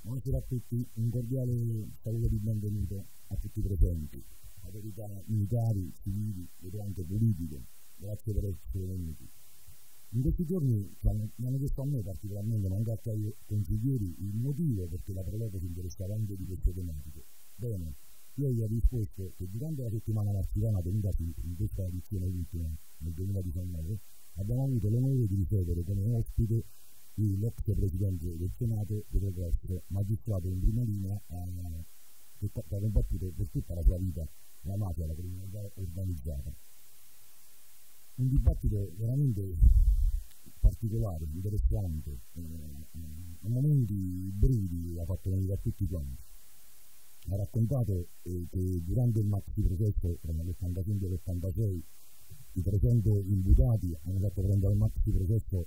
Buonasera a tutti, un cordiale saluto di benvenuto a tutti i presenti, autorità militari, civili ed anche politiche, grazie per essere venuti. In questi giorni mi hanno chiesto a me particolarmente, ma anche ai consiglieri, il motivo perché la Proloco si interessava anche di queste tematiche. Bene, io gli ho risposto che durante la settimana marziana tenutasi in questa edizione ultima, nel 2019, abbiamo avuto l'onore di ricevere come ospite l'ex presidente del Senato, Pietro Grosso, magistrato in prima linea che ha combattuto per tutta la sua vita la mafia, la criminalità organizzata. Un dibattito veramente particolare, interessante, a momenti brividi ha fatto venire a tutti quanti. Ha raccontato che durante il maxi processo tra l'85 e l'86 i 300 imputati hanno fatto prendere al maxi processo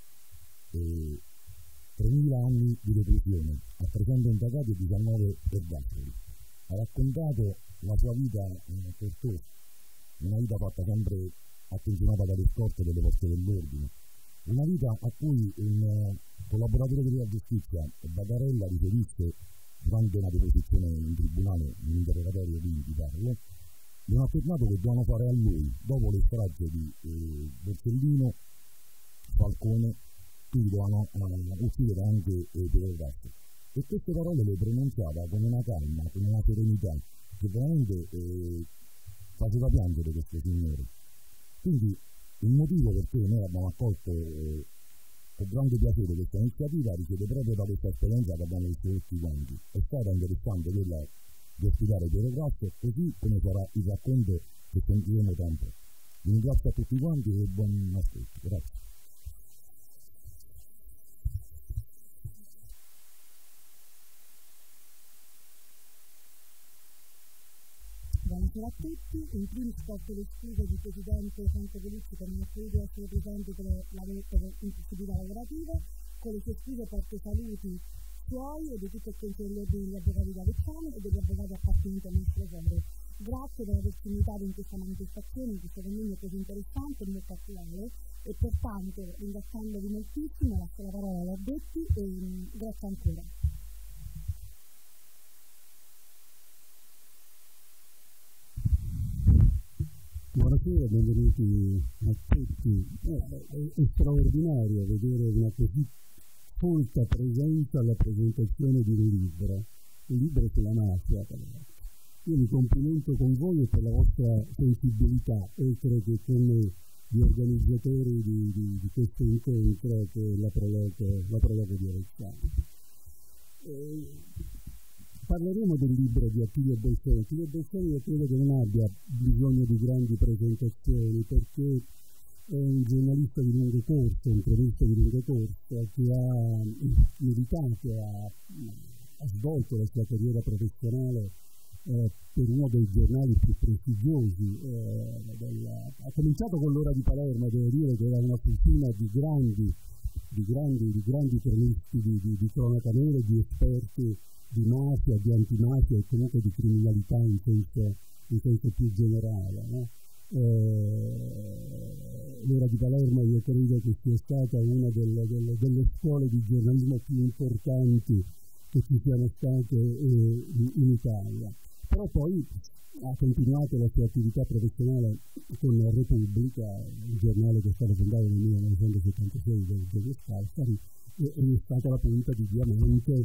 3.000 anni di reclusione a 300 indagati e 19 ergastoli. Ha raccontato la sua vita tortuosa, una vita fatta sempre attenzionata dalle scorte delle forze dell'ordine, una vita a cui un collaboratore della giustizia, Bagarella, riferisse durante una deposizione in tribunale, in interrogatorio di Carlo, gli hanno affermato che dovevano fare a lui, dopo le stragi di Borsellino, Falcone, quindi dovevano uccidere anche Pietro Grosso. E queste parole le pronunziava con una calma, con una serenità che veramente faceva piangere questo signore. Quindi il motivo perché noi abbiamo accolto con grande piacere questa iniziativa risiede proprio da questa esperienza che abbiamo visto tutti quanti. È stata interessante quella di ospitare Pietro Grosso, così come sarà il racconto che sentiremo tra un po'. Vi ringrazio a tutti quanti e buon ascolto. Grazie. Buonasera a tutti, in primis porto le scuse di Presidente Franco Pellicci per non poter essere presente per impossibilità lavorativa. Con le sue scuse porto saluti suoi e di tutto il Consiglio degli Avvocati d'Avezzano e degli avvocati appartenenti al nostro foro. Grazie per averci invitato in questa manifestazione, in questo convegno così interessante e molto attuale, e pertanto ringraziandovi moltissimo, lascio la parola agli addetti e grazie ancora. Buonasera, benvenuti a tutti. È straordinario vedere una così folta presenza alla presentazione di un libro sulla mafia. Io mi complimento con voi e per la vostra sensibilità, oltre che con gli organizzatori di questo incontro che è la Proloco di Avezzano. Parleremo del libro di Attilio Bolsoni. Attilio Bolsoni io credo che non abbia bisogno di grandi presentazioni perché è un giornalista di lungo corso, un cronista di lungo corso che ha militato, ha svolto la sua carriera professionale per uno dei giornali più prestigiosi. Ha cominciato con l'Ora di Palermo, devo dire che era una fucina di grandi cronisti di cronaca nera, di esperti di mafia, di antimafia e comunque di criminalità in senso più generale. No? L'Ora di Palermo io credo che sia stata una delle scuole di giornalismo più importanti che ci siano state in Italia. Però poi ha continuato la sua attività professionale con la Repubblica, un giornale che è stato fondato nel 1976 da Giulio Scalfari, e è stata la punta di diamante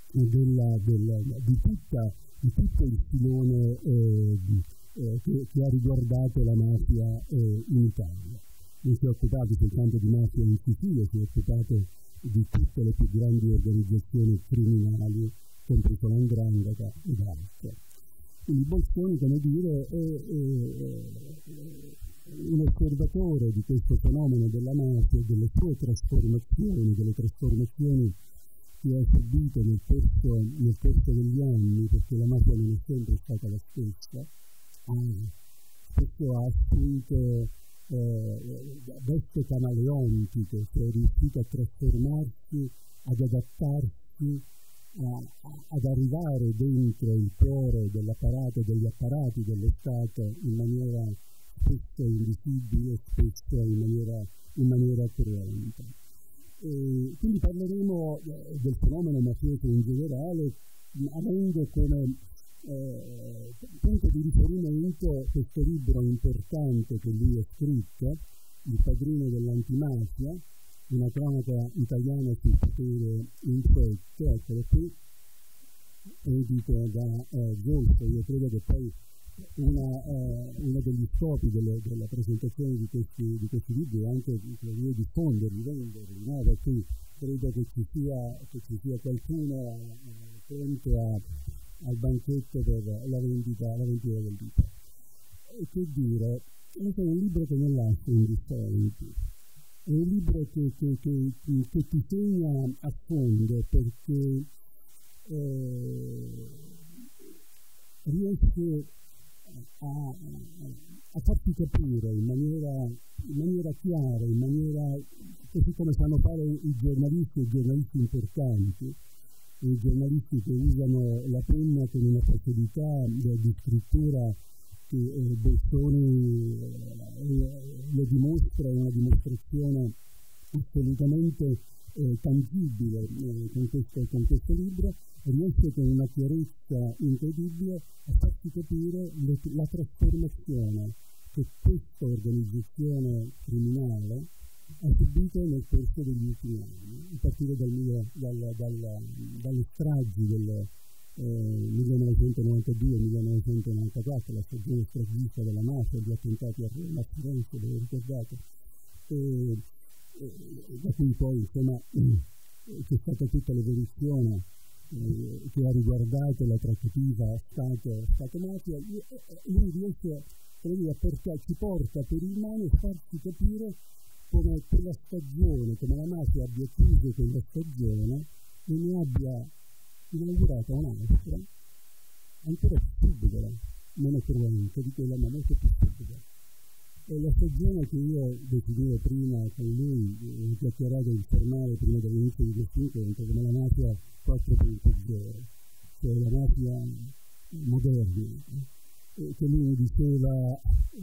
di tutto il filone che ha riguardato la mafia in Italia. Non si è occupato soltanto di mafia in Sicilia, si è occupato di tutte le più grandi organizzazioni criminali, compreso l''ndrangheta ed altre. Quindi Bolsoni, come dire, è un osservatore di questo fenomeno della mafia e delle sue trasformazioni, che ha subito nel corso degli anni, perché la mafia non è sempre stata la stessa, spesso ha assunto veste camaleontiche, cioè è riuscito a trasformarsi, ad adattarsi, ad arrivare dentro il cuore dell'apparato, degli apparati dello Stato in maniera spesso invisibile, spesso in maniera cruenta. Quindi parleremo del fenomeno mafioso in generale, avendo come punto di riferimento questo libro importante che lui ha scritto, Il padrino dell'antimafia, una cronaca italiana sul potere infetto, eccolo qui, edito da Zolfo. Io credo che poi uno degli scopi della presentazione di questi libri è anche diffonderli, venderli, no? Perché credo che ci sia qualcuno pronto al banchetto per la vendita del libro. E che dire, è un libro che non lascia indifferenti, è un libro che ti segna a fondo, perché riesce a farti capire in maniera chiara, così come sanno fare i giornalisti importanti, i giornalisti che usano la penna con una facilità di scrittura che Bolsoni lo dimostra, è una dimostrazione assolutamente tangibile con questo libro. Riesce con una chiarezza incredibile a farci capire la trasformazione che questa organizzazione criminale ha subito nel corso degli ultimi anni, a partire dalle stragi del 1992-1994, la stagione stragista della mafia, gli attentati a Roma, a Firenze, ve lo ricordate, da cui poi insomma c'è stata tutta l'evoluzione che ha riguardato la trattativa Stato-mafia. Lui riesce ci porta per il mano e farci capire come quella stagione, come la mafia abbia chiuso quella stagione e ne abbia inaugurata un'altra ancora più subdola, meno cruenta di quella, ma molto più subdola. E la stagione che io definivo prima con lui, chiacchierato informale prima dell'inizio di questo incontro, come la mafia 4.0, cioè la mafia moderna, che lui diceva,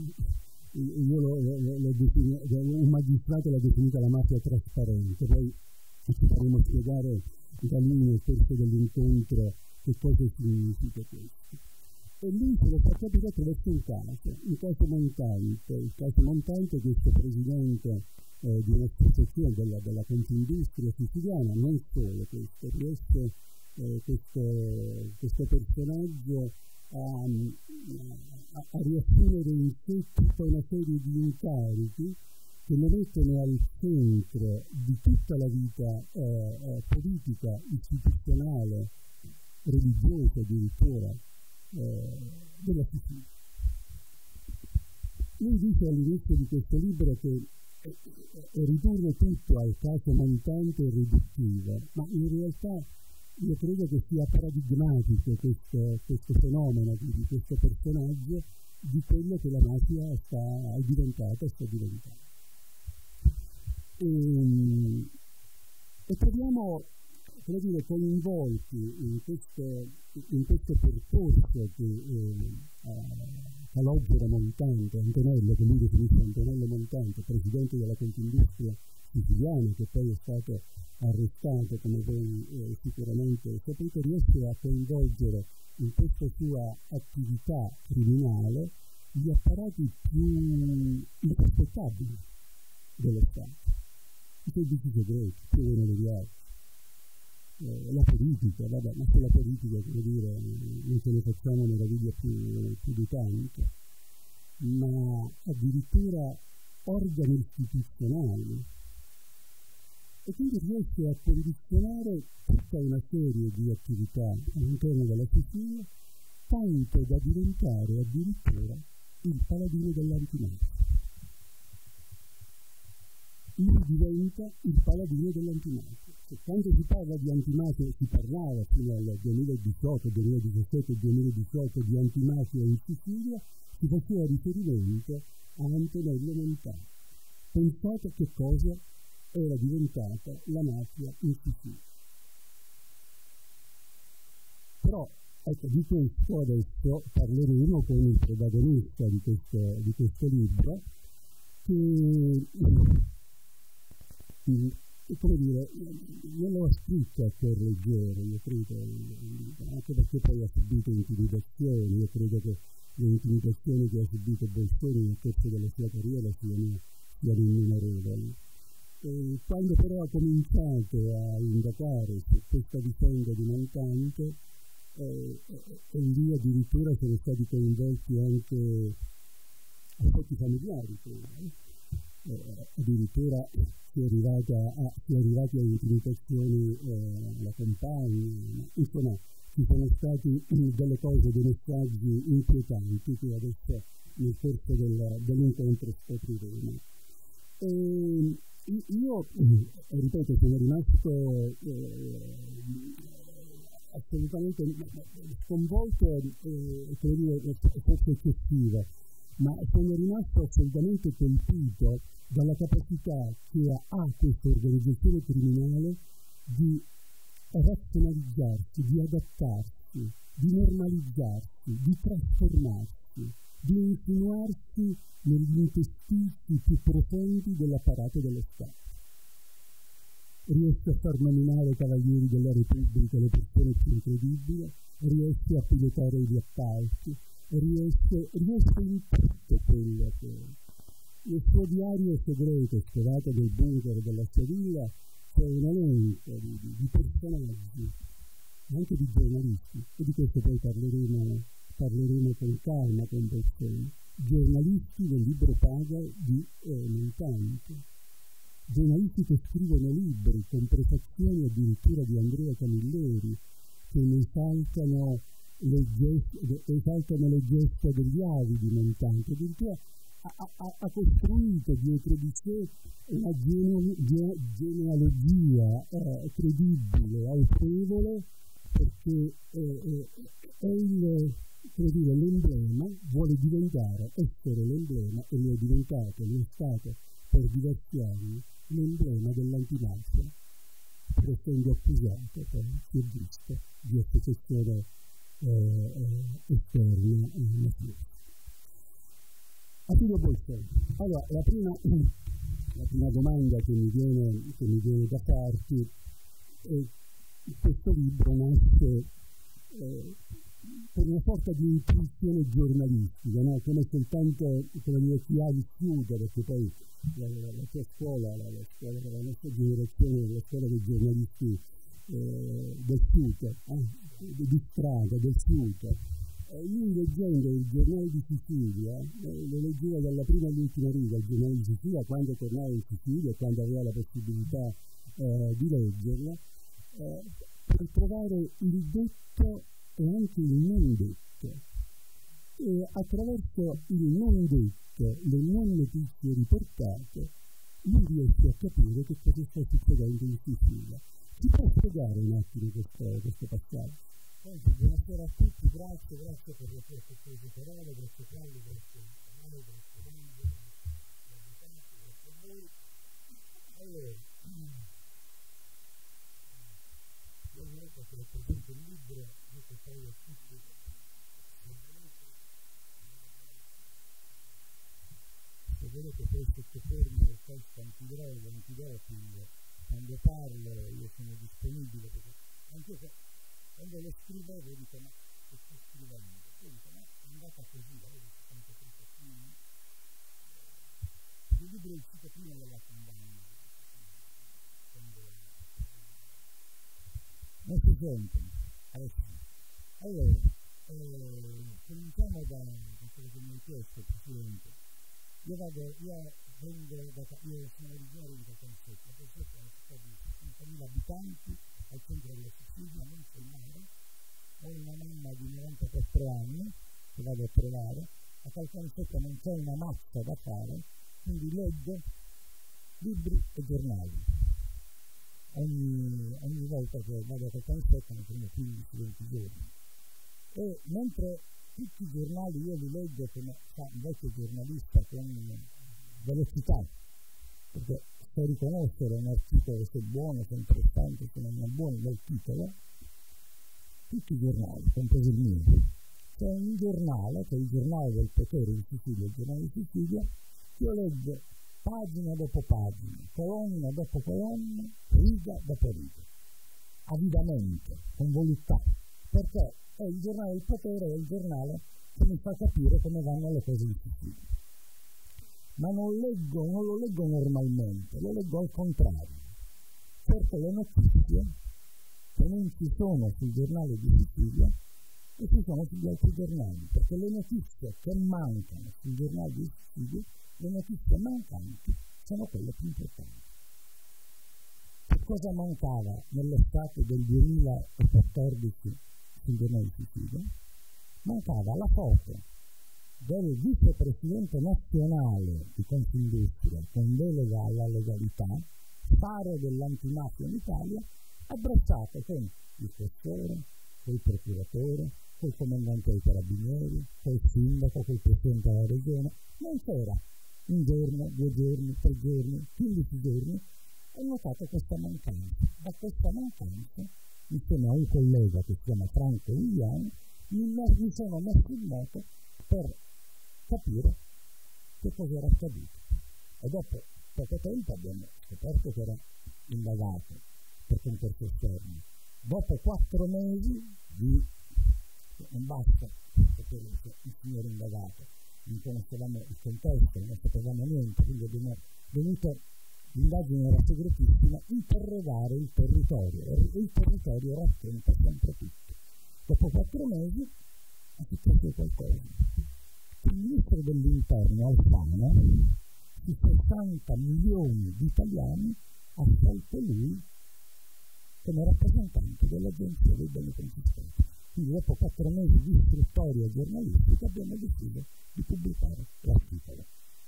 un magistrato l'ha definita la mafia trasparente, poi ci faremo spiegare da lui nel corso dell'incontro che cosa significa questo. E lui se lo fa capire attraverso un caso montante, il caso montante, questo presidente di un'associazione della Confindustria siciliana, non solo questo, riesce questo personaggio a riassumere in sé tutta una serie di incarichi che lo mettono al centro di tutta la vita politica, istituzionale, religiosa addirittura della Sicilia. Lui dice all'inizio di questo libro che ridurre tutto al caso montante è riduttivo, ma in realtà io credo che sia paradigmatico questo fenomeno di questo personaggio di quello che la mafia sta diventando. E troviamo, come dire, coinvolti in questo percorso che Calogero Montante, Antonello, che lui definisce Antonello Montante, presidente della Confindustria siciliana, che poi è stato arrestato, come voi sicuramente sapete, riesce a coinvolgere in questa sua attività criminale gli apparati più insospettabili dello Stato, i servizi segreti, più o meno degli altri. La politica, vabbè, ma sulla politica, come dire, non ce ne facciamo meraviglia più di tanto, ma addirittura organi istituzionali, e quindi riesce a condizionare tutta una serie di attività all'interno della Sicilia, tanto da diventare addirittura il paladino dell'antimafia. Lui diventa il paladino dell'antimafia. Quando si parla di antimafia, si parlava fino al 2018, 2017 e 2018 di antimafia in Sicilia, si faceva riferimento a Antonello Montante. Pensate che cosa era diventata la mafia in Sicilia. Però, ecco, di questo adesso parleremo con il protagonista di questo libro, che come dire, non lo ha scritto a correggere, io credo, anche perché poi ha subito intimidazioni. Io credo che le intimidazioni che ha subito Bolsoni nel corso della sua carriera siano innumerevoli. Quando però ha cominciato a indagare su questa vicenda di Montante, e lì addirittura sono stati coinvolti anche aspetti familiari, addirittura si è arrivati a intimidazioni alla compagna, insomma ci sono stati delle cose, dei messaggi inquietanti che adesso nel corso dell'incontro scopriremo. Io, ripeto, sono rimasto assolutamente sconvolto, come dire, forse eccessivo, ma sono rimasto assolutamente colpito dalla capacità che ha questa organizzazione criminale di razionalizzarsi, di adattarsi, di normalizzarsi, di trasformarsi, di insinuarsi negli interstizi più profondi dell'apparato dello Stato. Riesce a far nominare cavalieri della Repubblica le persone più incredibili, riesce a pilotare gli appalti, riesce in tutto quello che... Nel suo diario segreto, scovato nel bunker della sua villa, c'è un elenco di personaggi, anche di giornalisti, e di questo poi parleremo con calma con Bolsoni. Giornalisti del libro Paga di Montante, giornalisti che scrivono libri con prefazioni addirittura di Andrea Camilleri, che ne esaltano le gesta degli avi di Montante, addirittura ha costruito dietro di sé una genealogia credibile, autorevole, perché è l'emblema, vuole essere l'emblema, e lo è stato per diversi anni l'emblema dell'antimafia, per essendo accusato, poi si è visto, di associazione esterna mafiosa. Attilio Bolsoni. Allora, la prima domanda che mi viene da farti è: questo libro nasce per una sorta di intuizione giornalistica, no? Come soltanto chi ha vissuto, perché poi la tua scuola, la scuola della nostra generazione, la scuola dei giornalisti del Sud, di strada, del Sud. Io leggendo il giornale di Sicilia, lo leggevo dalla prima all'ultima riga, il giornale di Sicilia, quando tornavo in Sicilia, quando avevo la possibilità di leggerlo, per trovare il detto e anche il non detto. E attraverso il non detto, le non notizie riportate, io riesco a capire che cosa sta succedendo in Sicilia. Ci può spiegare un attimo questo passaggio? Buonasera a tutti, grazie per le tue parole, grazie Carlo, grazie Mario, grazie Renzo, grazie a voi. Allora, io volevo che presento il libro, io che poi a tutti, se volete poi sottopormi le teste antidroga, antidoping, quando parlo io sono disponibile, perché anche se quando lo scrivevo dico: ma che sto scrivendo? Io dico: ma è andata così, avevo 73 anni. Il libro è uscito prima della condanna. Non si sentono. Allora, cominciamo da quello che mi hai chiesto, Presidente. Io sono originario di Caltanissetta. Caltanissetta è una città di 60.000 abitanti al centro della Sicilia, non sul mare. Ho una mamma di 94 anni che vado a trovare. A Caltanissetta non c'è una mazza da fare, quindi leggo libri e giornali. Ogni volta che vado a Caltanissetta mi prendo 15-20 giorni. E mentre tutti i giornali io li leggo come fa un vecchio giornalista con velocità, perché so riconoscere un articolo se è buono, se è interessante, se non è buono dal titolo. Tutti i giornali, compreso il mio. C'è un giornale, che è il giornale del potere di Sicilia, il giornale di Sicilia, che io leggo pagina dopo pagina, colonna dopo colonna, riga dopo riga, avidamente, con voluttà, perché è il giornale del potere, è il giornale che mi fa capire come vanno le cose in Sicilia. Ma non lo leggo normalmente, lo leggo al contrario. Cerco le notizie che non ci sono sul giornale di Sicilia e ci sono sugli altri giornali, perché le notizie che mancano sul giornale di Sicilia, le notizie mancanti, sono quelle più importanti. Che cosa mancava nell'estate del 2014 sul giornale di Sicilia? Mancava la foto del vicepresidente nazionale di Confindustria con delega alla legalità, faro dell'antimafia in Italia, abbracciato con il questore, col procuratore, col comandante dei carabinieri, col sindaco, col presidente della regione. Non c'era un giorno, 2 giorni, 3 giorni, 15 giorni. Ho notato questa mancanza. Da questa mancanza, insieme a un collega che si chiama Franco Viviani, mi sono messo in moto per capire che cosa era accaduto. E dopo poco tempo abbiamo scoperto che era indagato per concorso esterno. Dopo 4 mesi non basta sapere che il signore indagato, non conoscevamo il contesto, non sapevamo niente, quindi abbiamo dovuto, l'indagine era segretissima, interrogare il territorio, e il territorio racconta sempre tutto. Dopo 4 mesi è successo qualcosa. Il ministro dell'interno Alfano, su 60 milioni di italiani, ha scelto lui come rappresentante dell'Agenzia dei beni confiscati. Quindi dopo 4 mesi di istruttoria giornalistica abbiamo deciso di pubblicare l'articolo.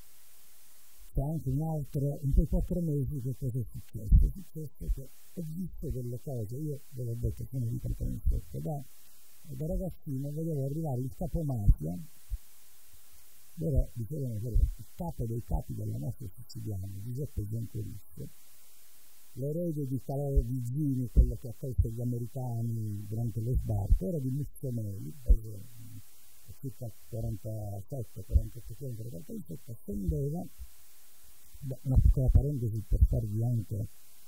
C'è anche in quei 4 mesi che cosa è successo? È successo che ho visto delle cose, io ve l'ho detto, sono di Catanzotto, da ragazzino volevo arrivare il capomafia, dicevano che il capo dei capi della mafia siciliana, Giuseppe Giancarisse, l'erede di Calò Vigini, quello che accolse gli americani durante lo sbarco, era di Mussolini, circa 47, 48 km, 47, scendeva, una piccola parentesi per farvi anche,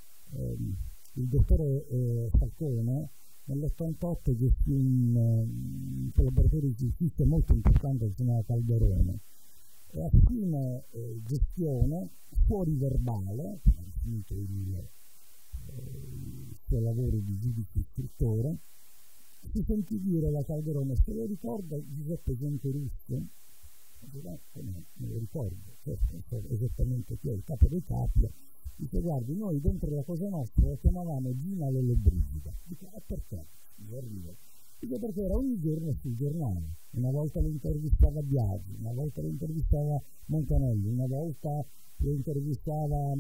il dottore Falcone nell'88 gestì un collaboratore di giustizia molto importante che si chiamava Calderone, e a fine gestione, fuori verbale, finito il suo lavoro di giudice istruttore, si sentì dire da Calderone: se lo ricorda Giuseppe Giancarisse? Me lo ricordo, certo, non so esattamente chi è il capo dei capi. Dice: guardi, noi dentro la Cosa Nostra la chiamavamo Gina Lollobrigida. Dice: perché? Io arrivo. Dice: perché era ogni giorno sul giornale. Una volta lo intervistava Biagi, una volta lo intervistava Montanelli, una volta lo intervistava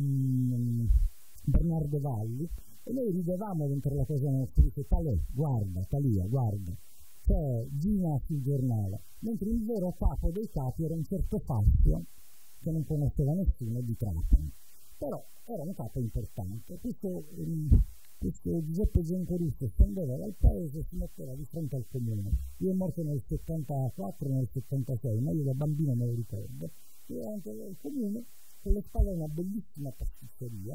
Bernardo Valli, e noi ridevamo dentro la Cosa Nostra. Dice: guarda, Talia, guarda, c'è Gina sul giornale, mentre il vero capo dei capi era un certo Fazio che non conosceva nessuno di Trapani, però era un capo importante. Questo Giuseppe Giancarisse scendeva dal paese e si metteva di fronte al comune. Io è morto nel 74, nel 76, ma io da bambino me lo ricordo, che era anche il comune, con le spalle una bellissima pasticceria,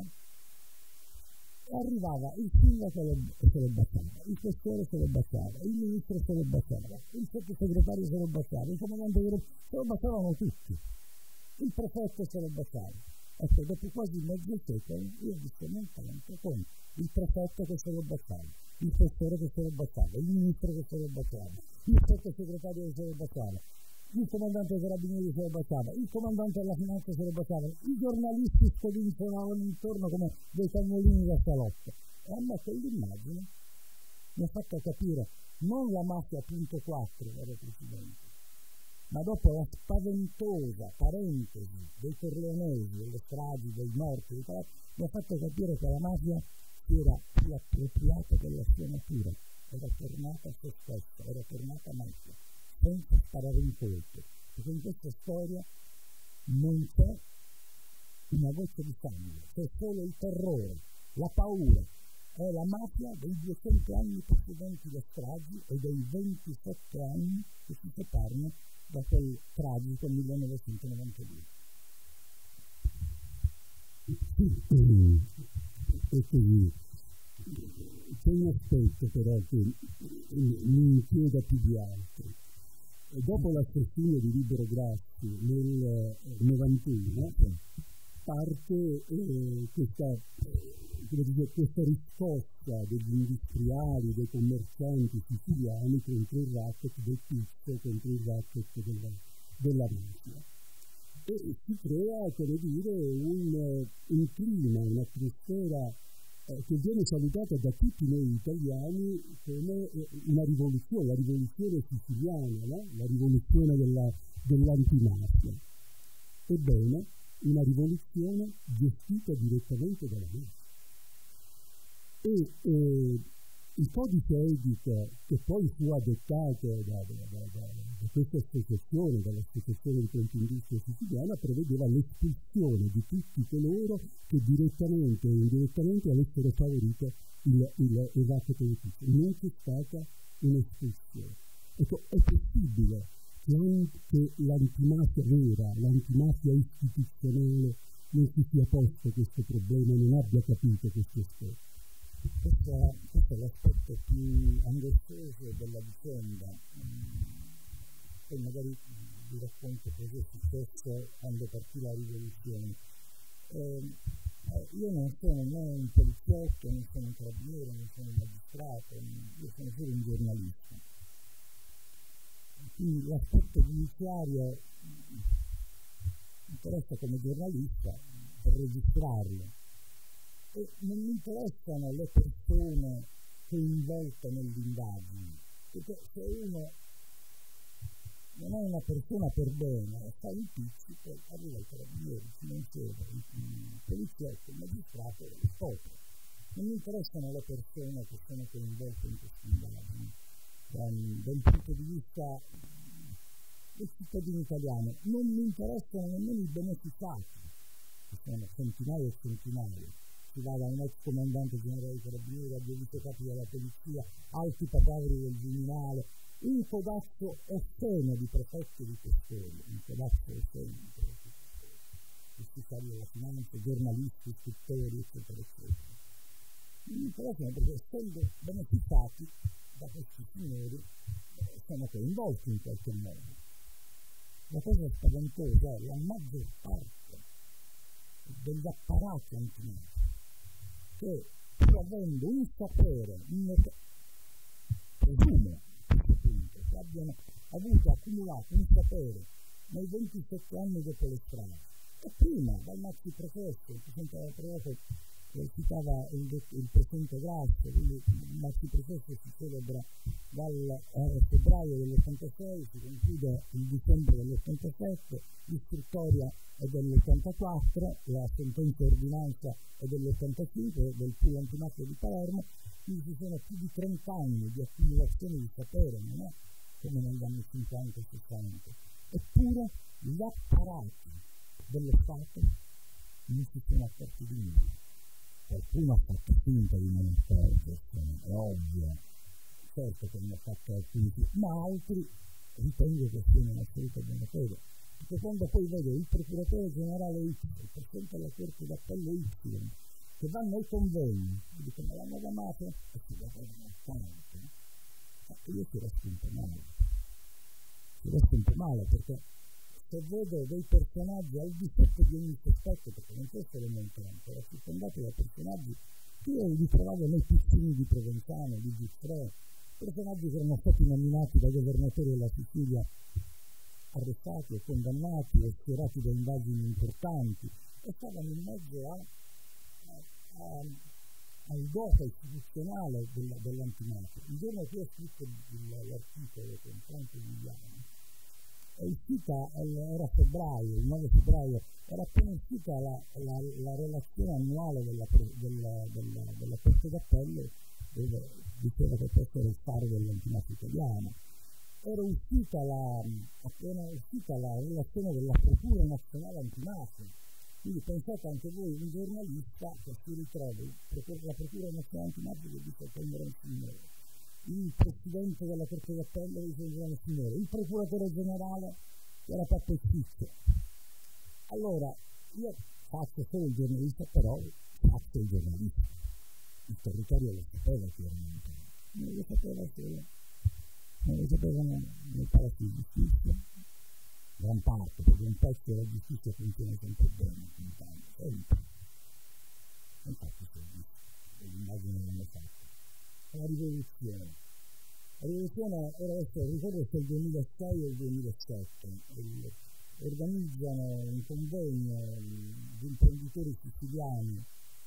e arrivava il sindaco se lo baciava, il questore se lo baciava, il ministro se lo baciava, il sottosegretario se lo baciava, il comandante se lo baciavano tutti, il prefetto se lo baciava. Ecco, dopo quasi mezzo secolo io ho visto Montanto con il prefetto che se lo baciava, il questore che se lo baciava, il ministro che se lo baciava, il sottosegretario che se lo baciava, il comandante dei carabinieri se lo baciava, il comandante della finanza se lo baciava, i giornalisti scodinzolavano intorno come dei cagnolini da salotto. E a me quell'immagine mi ha fatto capire non la mafia punto 4, caro Presidente, ma dopo la spaventosa parentesi dei corleonesi, delle stragi, dei morti, mi ha fatto capire che la mafia si era più appropriata della sua natura, era tornata a se stessa, era tornata mafia, senza sparare in colpo, perché in questa storia non c'è una goccia di sangue, c'è solo il terrore, la paura. È la mafia dei 200 anni precedenti le stragi e dei 27 anni che si separano da quel tragico 1992. Sì, e così. C'è un aspetto però che mi inquieta più di altri. Dopo l'assassinio di Libero Grassi nel 91 parte questa risposta degli industriali, dei commercianti siciliani contro il racket del pizzo, contro il racket della mafia. E si crea, come dire, un clima, un'atmosfera che viene salutata da tutti noi italiani come una rivoluzione, la rivoluzione siciliana, no? La rivoluzione dell'antimafia. Ebbene, una rivoluzione gestita direttamente dalla mafia. E il codice etico che poi fu adottato da questa associazione, dall'Associazione di Confindustria Siciliana, prevedeva l'espulsione di tutti coloro che direttamente o indirettamente avessero favorito il racket del pizzo. Non c'è stata un'espulsione. Ecco, è possibile che anche l'antimafia vera, l'antimafia istituzionale, non si sia posto questo problema, non abbia capito questo aspetto. Questo è l'aspetto più angoscioso della vicenda. Poi magari vi racconto cosa è successo quando partì la rivoluzione. Io non sono né un poliziotto, non sono un carabiniere, non sono un magistrato, io sono solo un giornalista. Quindi l'aspetto giudiziario mi interessa come giornalista per registrarlo. E non mi interessano le persone coinvolte nell'indagine, perché se uno non è una persona per bene, fa i pizzi, poi arriva il carabiniere, il finanziere, il poliziotto, il magistrato e lo scopre. Non mi interessano le persone che sono coinvolte in queste indagini dal punto di vista del cittadino italiano. Non mi interessano nemmeno i beneficiati, che sono centinaia e centinaia. Si va da un ex comandante generale dei carabinieri a 2 vicecapi della polizia, alti papaveri del Viminale, un codazzo osceno di prefetti di questori, un codazzo osceno di prefetti di questori, ufficiali della finanza, giornalisti, scrittori, eccetera, eccetera. Non mi interessano perché essendo beneficiati da questi signori sono coinvolti in qualche modo. La cosa spaventosa è la maggior parte degli apparati antimafia che, pur avendo un sapere, presumo a questo punto, che abbiano avuto accumulato un sapere nei 27 anni dopo le strade, e prima dal maxi processo, il presidente della processo citava il presidente Grasso, quindi il maxi processo si celebra dal febbraio dell'86, si conclude il dicembre dell'87, l'istruttoria è dell'84, la sentenza ordinanza è dell'85 del pool antimafia di Palermo, quindi ci sono più di 30 anni di accumulazione di sapere, non è come negli anni 50 e 60. Eppure gli apparati dello Stato non si sono accorti di nulla. Qualcuno ha fatto finta di non accorgersene, è ovvio, certo che ne ha fatto alcuni, ma altri ritengo che siano in assoluta buona fede. Perché quando poi vedo il procuratore generale X, il presidente della Corte d'Appello Y, che vanno ai convegni, e dicono la nuova mafia, e si lavorano tanto, io ci resto un po' male, perché se vedo dei personaggi al di sotto di ogni sospetto, perché non può essere montante, era circondato da personaggi che io li trovavo nei piccini di Provenzano, di Giuffre, personaggi che erano stati nominati dai governatori della Sicilia, arrestati e condannati e schierati da indagini importanti, e stavano in mezzo al gioco istituzionale dell'antimafia. Il giorno che ho scritto l'articolo con Franco Giuliano, è uscita, era febbraio, il 9 febbraio, era appena uscita la relazione annuale della Corte d'Appello, dove diceva che questo era il faro dell'antimafia italiana. Era appena uscita la relazione della Procura Nazionale Antimafia. Quindi pensate anche voi, un giornalista che si ritrova la Procura Nazionale Antimafia che dice che è un signore, il presidente della Corte d'Appello dice che è un signore, il procuratore generale che era fatto Ciccio. Allora, io faccio solo il giornalista, però faccio il giornalista. Il territorio lo sapeva chiaramente, non lo sapeva solo, non lo sapevano nei palazzi di giustizia, gran parte, perché un pezzo della giustizia funziona sempre bene in Italia, sempre. Infatti si è visto, l'immagine l'hanno fatta. La rivoluzione era adesso, ricordo se il 2006 o il 2007, organizzano un convegno di imprenditori siciliani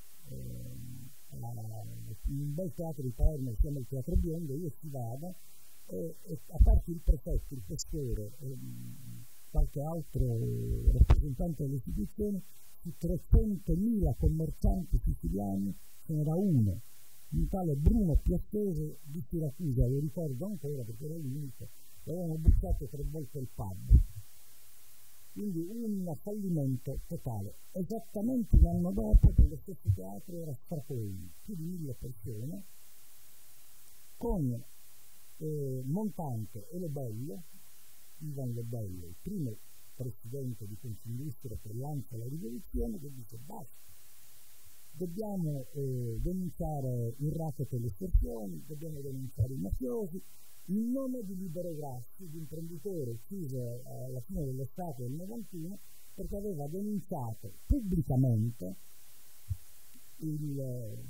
in un bel teatro di Palermo, si chiama il Teatro Biondo. Io ci vado e a parte il prefetto, il questore, qualche altro rappresentante dell'istituzione, su 300.000 commercianti siciliani ce n'era uno, un tale Bruno Piattese di Siracusa, lo ricordo ancora perché era l'unico, e avevano buttato 3 volte il pub. Quindi un fallimento totale. Esattamente un anno dopo, per lo stesso teatro era Strapoli, più di 1.000 persone, con Montante e Lobello, Ivan Lobello, il primo presidente di Confindustria che lancia la rivoluzione, che dice basta, dobbiamo denunciare il racket e le estorsioni, dobbiamo denunciare i mafiosi. Il nome di Libero Grassi, di imprenditore ucciso alla fine dell'estate del 91, perché aveva denunciato pubblicamente il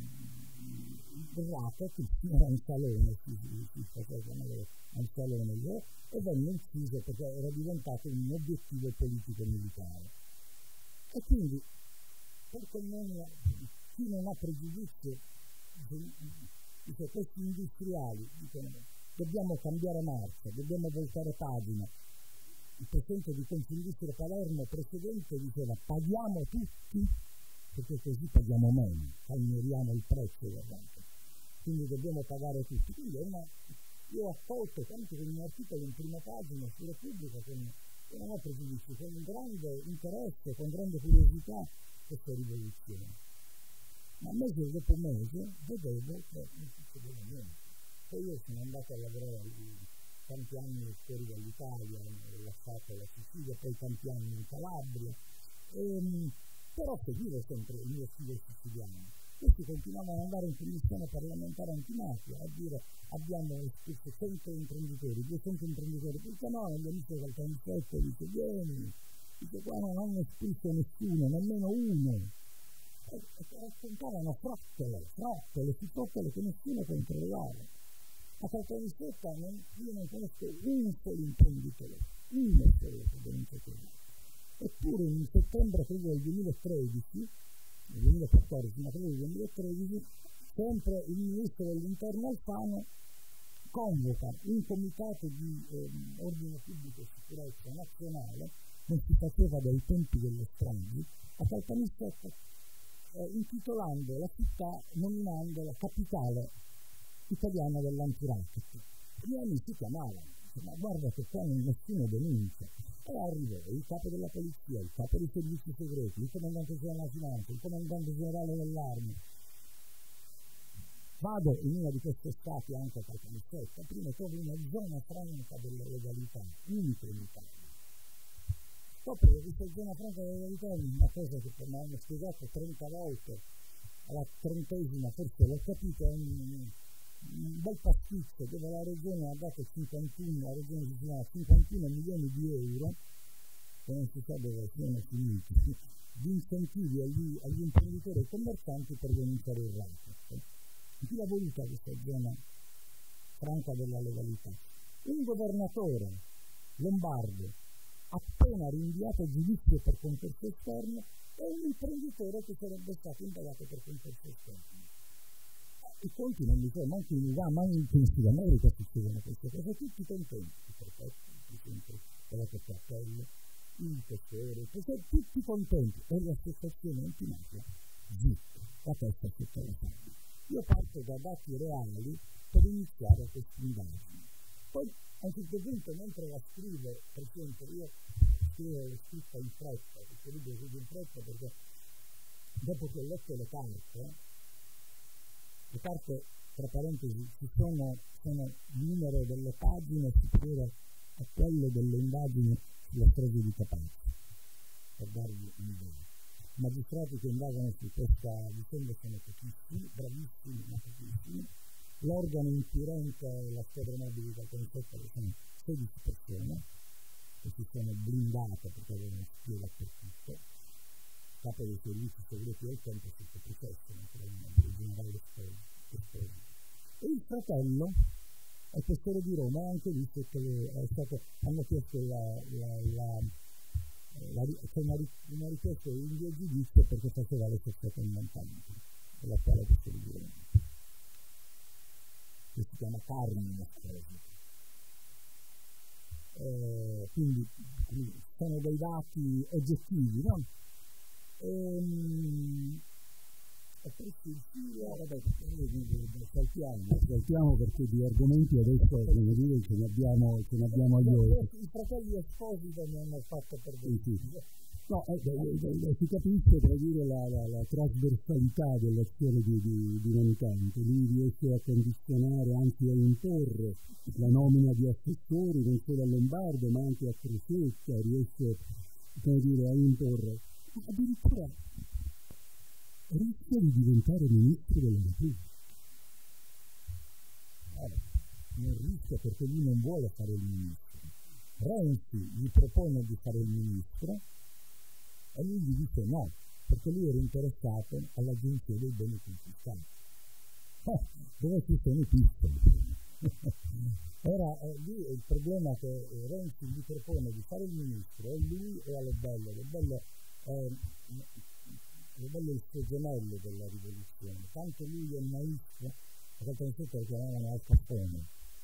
racket, era un salone, si faceva un salone lì, e venne ucciso perché era diventato un obiettivo politico militare. E quindi, perché chi non ha pregiudizio, dice, questi industriali dicono dobbiamo cambiare marcia, dobbiamo voltare pagina. Il presidente di Confindustria Palermo precedente diceva paghiamo tutti perché così paghiamo meno, calmieriamo il prezzo del racket, quindi dobbiamo pagare tutti. Quindi io ho accolto tanto con un articolo in prima pagina su Repubblica che non ho pregiudizio, con un grande interesse, con grande curiosità questa rivoluzione. Ma mese dopo mese vedevo che non succedeva niente. Poi io sono andato a lavorare tanti anni fuori dall'Italia, ho lasciato la Sicilia, poi tanti anni in Calabria, però seguivo sempre il mio stile siciliano. Questi continuavano ad andare in commissione parlamentare antimafia a dire abbiamo espulso 100 imprenditori, 200 imprenditori, perché no, gli amici del Cansetto dice vieni, dice qua non hanno espulso nessuno, nemmeno uno. E raccontavano frottole che nessuno controllava. A Caltanissetta io non conosco un solo imprenditore, uno solo che denuncia quello. Eppure in settembre credo del 2013, 2014, ma credo del 2013, sempre il ministro dell'interno Alfano convoca un comitato di ordine pubblico e sicurezza nazionale, non si faceva dai tempi delle stragi, a Caltanissetta, intitolando la città, nominando la capitale italiana dell'antiracket. I miei amici chiamavano, ma guarda che qua nessuno denuncia. E arrivò il capo della polizia, il capo dei servizi segreti, il comandante generale della finanza, il comandante generale dell'arma. Vado in una di queste stati anche a Caltanissetta, prima trovo una zona franca della legalità, unica in Italia. Scopro che questa zona franca della legalità è una cosa che mi hanno spiegato 30 volte, alla 30esima forse l'ho capito, è un bel pasticcio dove la regione ha dato 51 milioni di euro, che non si sa dove siano finiti, di incentivi agli imprenditori e commercianti per denunciare il racket. Chi l'ha voluta questa zona franca della legalità? Un governatore lombardo appena rinviato a giudizio per concorso esterno e un imprenditore che sarebbe stato indagato per concorso esterno. I conti non mi sono, anche in Iran, ma anche in Sud America succedono queste cose, tutti contenti, il prefetto, il presidente della Cappello, il questore, tutti contenti, e l'associazione antimafia zitto, la testa sotto la sabbia. Io parto da dati reali per iniziare questa indagine. Poi a un certo punto, mentre la scrivo, per esempio, io scrivo l'ho scritta in fretta, questo libro è in fretta perché dopo che ho letto le carte, tra parentesi, sono il numero delle pagine superiore a quello delle indagini sulla strage di Capaci, per darvi un'idea. magistrati che indagano su questa vicenda sono pochissimi, bravissimi ma pochissimi. L'organo inquirente è la squadra mobile del concetto che sono 16 persone che si sono blindate perché avevano spie dappertutto. Capo dei servizi segreti del tempo sotto processo, naturalmente, il generale Esposito. E il fratello è questore di Roma, e anche lì hanno chiesto c'è una richiesta di invio a giudizio perché faceva le sospetti annientamento, dell'attuale questore di Roma, che si chiama Carmine Esposito. Quindi sono dei dati oggettivi, no? E poi saltiamo perché di argomenti adesso devo dire che ne abbiamo agli occhi. I fratelli Esposito mi hanno fatto perdere. Sì. No, si capisce, per dire, la trasversalità dell'azione di Manicante. Lui riesce a condizionare, anzi a imporre la nomina di assessori non solo a Lombardo ma anche a Crocetta, riesce, come dire, a imporre. Addirittura rischia di diventare ministro della Repubblica. Non rischia perché lui non vuole fare il ministro. Renzi gli propone di fare il ministro e lui gli dice no, perché lui era interessato all'agenzia dei beni confiscati. Dove ci sono i piccoli? Lì il problema che Renzi gli propone di fare il ministro, e lui è alle belle. Le belle è il suo gemello della rivoluzione, tanto lui è maestro, perché lo chiamavano Al Capone,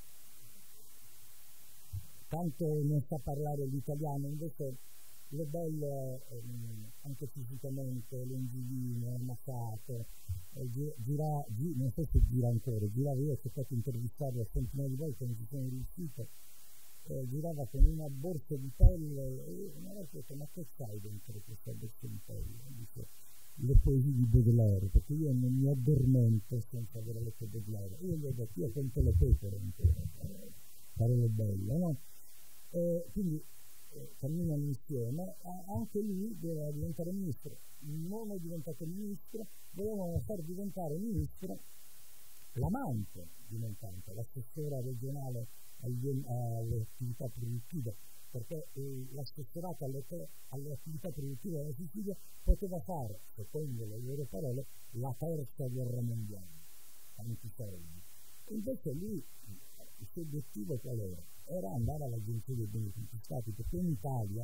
tanto non sa parlare l'italiano, invece le belle anche fisicamente, longilino, ammazzato, non so se gira ancora, girava, io ho cercato di intervistarlo a centinaia di volte, non ci sono riuscito, girava con una borsa di pelle e una volta ho detto ma che c'hai dentro questa borsa di pelle? Dice, le poesie di Baudelaire, perché io non mi addormento senza aver letto Baudelaire. Io gli ho detto, io conto le pecore parole belle, no? Quindi camminano insieme, anche lui doveva diventare ministro, non è diventato ministro, volevano far diventare ministro l'amante di Montante, l'assessora regionale alle attività produttive, perché l'assessorato alle attività produttive della Sicilia poteva fare, secondo le loro parole, la terza guerra mondiale, tanti soldi. Invece lui, il suo obiettivo qual era? Era andare all'agenzia dei beni confiscati, perché in Italia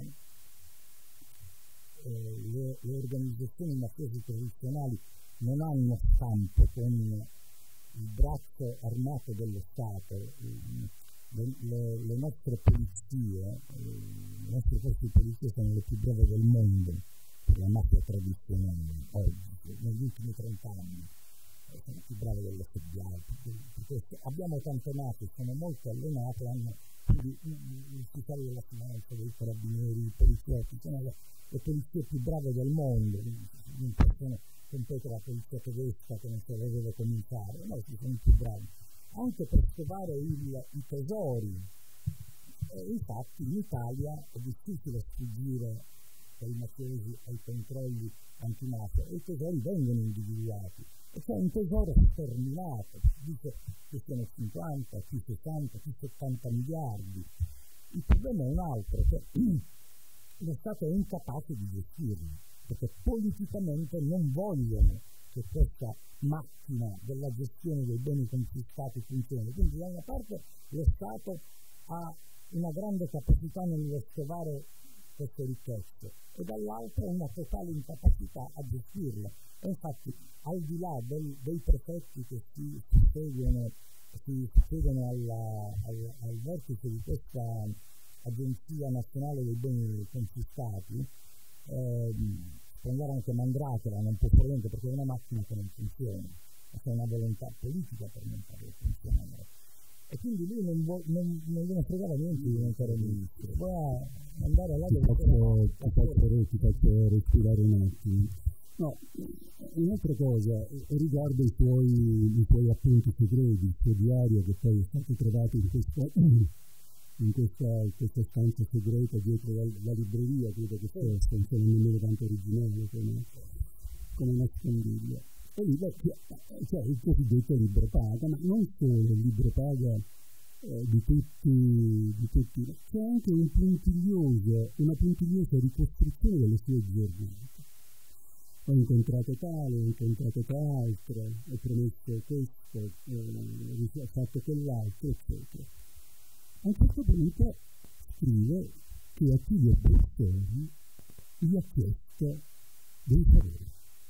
le organizzazioni mafiose tradizionali non hanno stampo con il braccio armato dello Stato. Le nostre polizie, le nostre forze di polizia sono le più brave del mondo per la mafia tradizionale oggi, negli ultimi 30 anni sono più brave delle FBI. Abbiamo tante mafie, sono molto allenate, hanno gli ufficiali della finanza, dei carabinieri, i poliziotti, sono le polizie più brave del mondo, non possono competere la polizia tedesca che non so dove deve cominciare, no, ci sono i più bravi. Anche per scovare i tesori. Infatti in Italia è difficile sfuggire ai mafiosi ai controlli antimafia e i tesori vengono individuati e c'è un tesoro sterminato, dice che sono 50, più 60, più 70 miliardi. Il problema è un altro, che lo Stato è incapace di gestirlo, perché politicamente non vogliono che questa macchina della gestione dei beni confiscati funzioni. Quindi da una parte lo Stato ha una grande capacità nello scovare queste ricchezze e dall'altra una totale incapacità a gestirle. E infatti al di là dei prefetti che si succedono al vertice di questa Agenzia Nazionale dei Beni Confiscati, può andare anche Mandracora, non può fare niente perché è una macchina che non funziona, ma c'è una volontà politica per non farlo funzionare. E quindi lui non gliene fregava niente di diventare ministro, voleva andare là dove ti faccio respirare un attimo. No, un'altra cosa riguarda i suoi appunti segreti, il suo diario che poi è stato trovato in in questa stanza segreta dietro la libreria, credo che sia nemmeno tanto originale come nascondiglio. E lì c'è il cosiddetto libro paga, ma non solo il libro paga di tutti, c'è anche una puntigliosa ricostruzione delle sue giornate. Ho incontrato tale, ho incontrato quell'altro, ho promesso questo, ho fatto quell'altro, eccetera. A un certo punto scrive che Attilio Borsoni gli ha chiesto dei favori.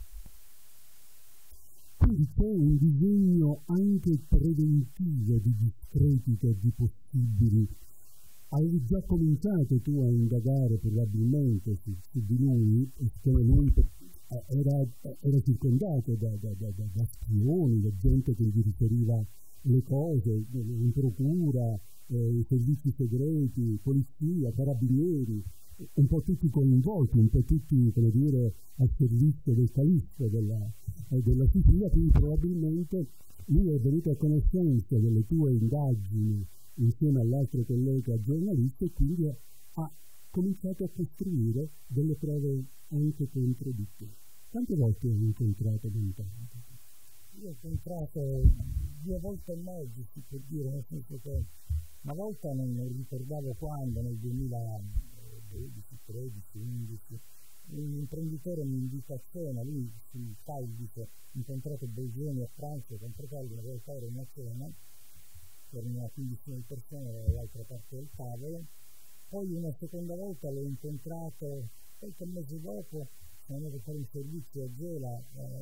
Quindi c'è un disegno anche preventivo di discredito e di possibili. Avevi già cominciato tu a indagare probabilmente su di lui, perché lui era circondato da spioni, da gente che gli riferiva le cose, in procura, servizi segreti, polizia, carabinieri, un po' tutti coinvolti, un po' tutti, come dire, al servizio del califfo della Sicilia, quindi probabilmente lui è venuto a conoscenza delle tue indagini insieme all'altro collega giornalista e quindi ha cominciato a costruire delle prove anche contro di te. Quante volte hai incontrato Bontanti? Io ho incontrato 2 volte e mezzo, si può dire, nel senso che una volta non ricordavo quando, nel 2012, 13, 11, un imprenditore mi invita a cena, lui sul file dice ho incontrato Belgioni a pranzo, con in realtà era una cena per una quindicina di persone dall'altra parte del tavolo. Poi una seconda volta l'ho incontrato qualche mese dopo, sono andato a fare un servizio a Gela,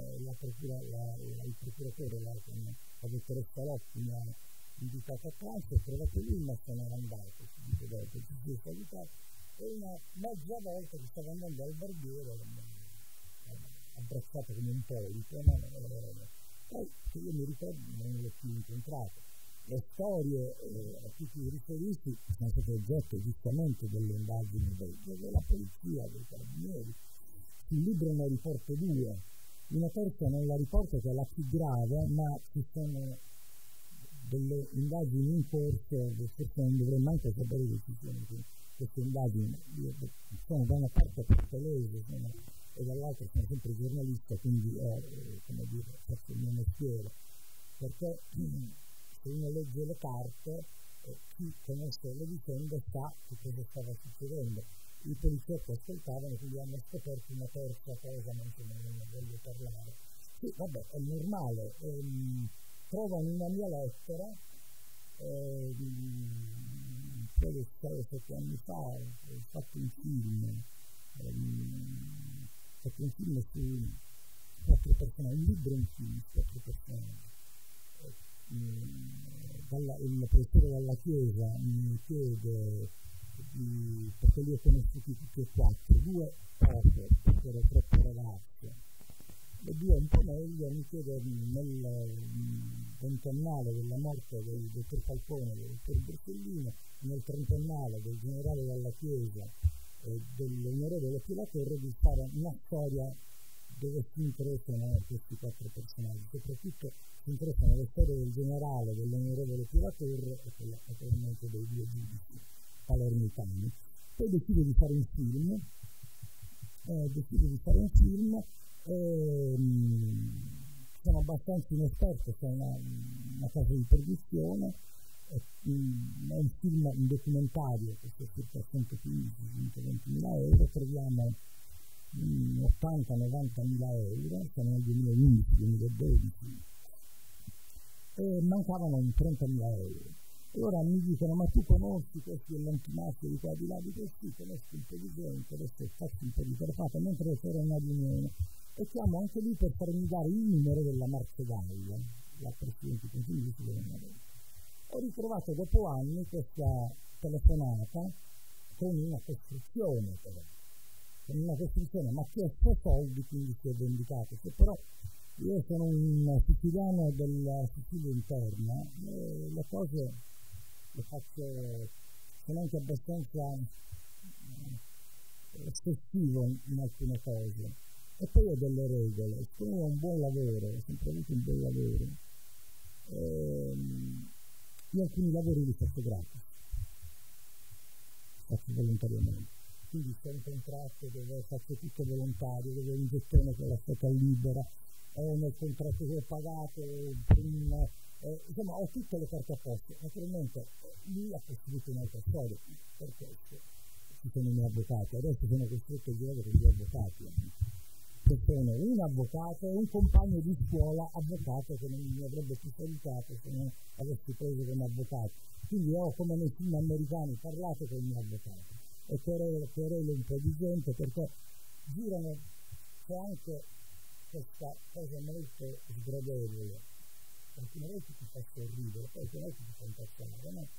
il procuratore, la dottoressa Lotti mi ha invitato a pranzo, ho trovato lui ma se n'era andato, subito dopo ci si è salutato. E una mezza volta che stavo andando al barbiere abbracciato come un polipo, poi che io mi ricordo non l'ho più incontrato. Le storie a cui ti riferisci sono state oggetto giustamente delle indagini della polizia, dei carabinieri. Il libro ne riporto 2, una terza non la riporto che è la più grave, ma ci sono delle indagini in corso, forse non dovrei manco sapere che ci sono queste indagini, sono da una parte portolese e dall'altra sono sempre giornalista, quindi come dire, faccio il mio mestiere, perché se uno legge le carte, chi conosce le vicende sa che cosa stava succedendo. I poliziotti ascoltavano, quindi hanno scoperto una terza cosa, ma insomma non ne voglio parlare. Sì, vabbè, è normale. Trovano una mia lettera, poi 6-7 anni fa ho fatto un film, su 4 persone, un libro in film su 4 persone. Il professore della Chiesa mi chiede perché li ho conosciuti tutti e 4, 2 poche, perché ero troppo ragazzo, le 2 un po' meglio. Mi chiede nel ventennale della morte del dottor Falcone, del dottor Borsellino, nel trentennale del generale della Chiesa e dell'onorevole Pilatorre, di fare una storia dove si intrecciano questi 4 personaggi, soprattutto si intrecciano le storie del generale, dell'onorevole Pilatorre e quella naturalmente dei 2 giudici palermitani. Poi decido di fare un film, sono abbastanza inesperto, sono una casa di produzione, è un film, un documentario che costa circa 115-120.000 euro, troviamo 80-90.000 euro, siamo nel 2011-2012, e mancavano 30.000 euro. E ora mi dicono, ma tu conosci questi l'antimafia di qua di là, di questi, conosci un po' di gente, adesso faccio un po' di telefonata, mentre c'era una riunione, e chiamo anche lui per farmi dare il numero della Marcegaglia, la Presidente del Consiglio di Governo. Ho ritrovato dopo anni questa telefonata con una costruzione, però. Con una costruzione, ma che ha soldi, quindi si è vendicato. Se però io sono un siciliano della Sicilia interna, le cose le faccio, sono anche abbastanza ossessivo in alcune cose. E poi ho delle regole, siccome ho un buon lavoro, ho sempre avuto un bel lavoro, io alcuni lavori li faccio gratis. faccio volontariamente. Quindi se ho un contratto dove faccio tutto volontario, dove ho in gestione con la stata libera, o nel contratto che ho pagato, insomma ho tutte le carte a posto. Naturalmente lì ha costruito un'altra storia, per questo ci sono i miei avvocati, adesso sono costretto a girare con gli avvocati, che sono un avvocato e un compagno di scuola avvocato che non mi avrebbe più salutato se non avessi preso come avvocato. Quindi ho, come nei film americani, parlato con il mio avvocato e querelo un po' di gente, perché girano, c'è anche questa cosa molto sgradevole, alcune volte ti fa sorridere, poi alcune volte ti fa impazzare, no?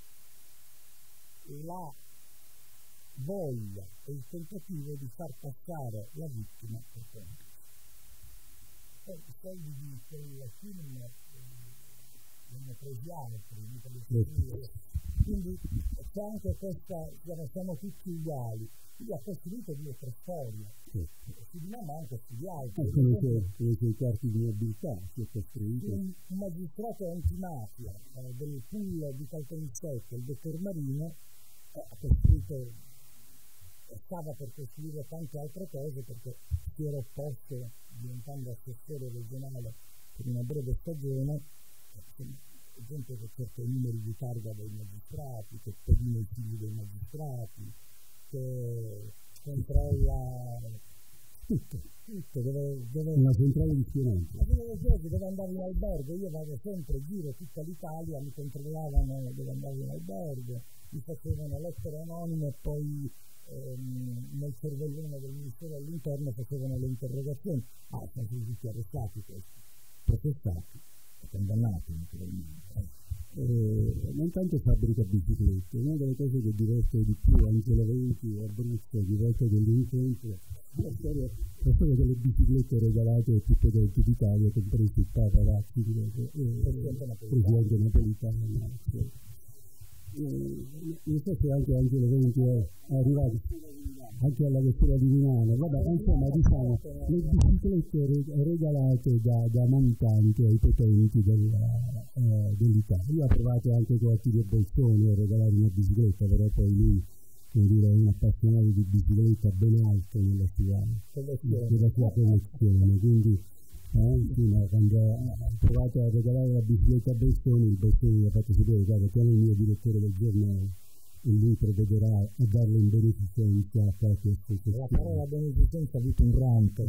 La voglia e il tentativo di far passare la vittima per complice. Poi i soldi di quel film non ne presi altri, quindi c'è anche questa, siamo tutti uguali. Lui ha costruito due o tre storie, su di me ma anche su di altri. Come i quarti di nobiltà si è costruito. Un magistrato antimafia del pool di Caltanissette, il dottor Marino, ha costruito, stava per costruire tante altre cose, perché si era opposto, diventando assessore regionale per una breve stagione, gente che cerca i numeri di targa dei magistrati, che pedina i figli dei magistrati, che controlla tutto deve una centrale di spionaggi. Deve andare in albergo, io vado sempre, giro tutta l'Italia, mi controllavano dove andavo in albergo, mi facevano lettere anonime e poi nel cervellone del Ministero dell'Interno facevano le interrogazioni. Sono stati tutti arrestati questi, processati e condannati naturalmente. Ma intanto fabbrica biciclette. Una delle cose che diverte di più Angelo Venti e Abruzzo di volta dell'incontro è la storia delle biciclette regalate a tutti i potenti d'Italia, compresi il Papa Ratzinger e il Presidente Napolitano. Non so se anche Angelo Venti è arrivato anche alla lettura di Milano. Vabbè, insomma, diciamo, le biciclette regalate da montanti ai potenti dell'Italia. Io ho provato anche con Attilio Bolzoni a regalare una bicicletta, però poi lui, come dire, è un appassionato di bicicletta ben alto nella sua collezione, quindi quando ho provato a regalare la bicicletta a Bolzoni, il Bolzoni mi ha fatto sapere: guarda, chiama il mio direttore del giornale e lui provvederà a darle in beneficenza a qualche associazione. La parola beneficenza ha avuto un ranto.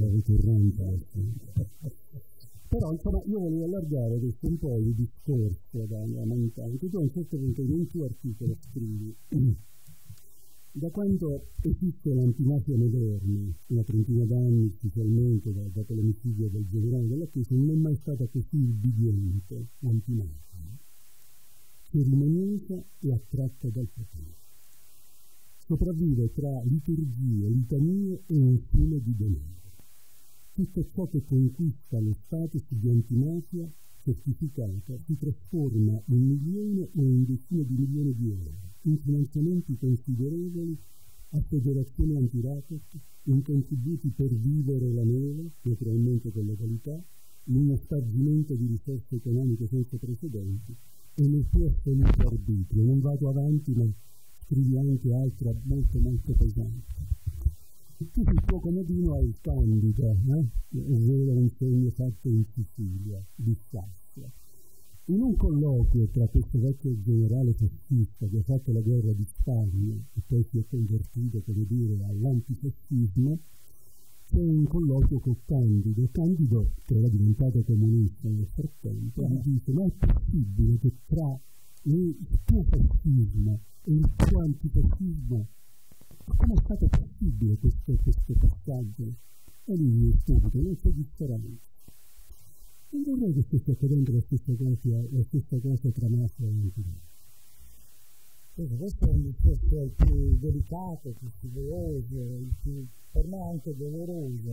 Però insomma io volevo allargare questo un po' il discorso da montagna, che tu a un certo punto in un tuo articolo scrivi: da quando esiste l'antimafia moderna, una trentina d'anni ufficialmente dopo l'omicidio del generale della Chiesa, non è mai stata così ubbidiente l'antimafia, cerimoniosa e attratta dal potere. Sopravvive tra liturgie, litanie e un fiume di denaro. Tutto ciò che conquista lo status di antimafia certificata si trasforma in milioni o in decine di milioni di euro, in finanziamenti considerevoli a federazioni antiracket, in contributi per vivere la neve, naturalmente con legalità, in uno spargimento di risorse economiche senza precedenti e nel più assoluto arbitrio. Non vado avanti, ma scrivi anche altro molto molto pesante. Tu sul tuo comodino hai il Candida, ovvero un segno fatto in Sicilia, di Sassia. In un colloquio tra questo vecchio generale fascista che ha fatto la guerra di Spagna e poi si è convertito, come dire, all'antifascismo, c'è un colloquio con Candido, che era diventato comunista nel frattempo, e gli dice: ma è possibile che tra il tuo fascismo e il tuo antifascismo, come è stato possibile questo passaggio? E lui è stupido, non c'è differenza. Non vorrei che stesse accadendo la stessa cosa tra mafia e antimafia. Questo è un discorso il più delicato, il più studioso, il più, per me anche doloroso.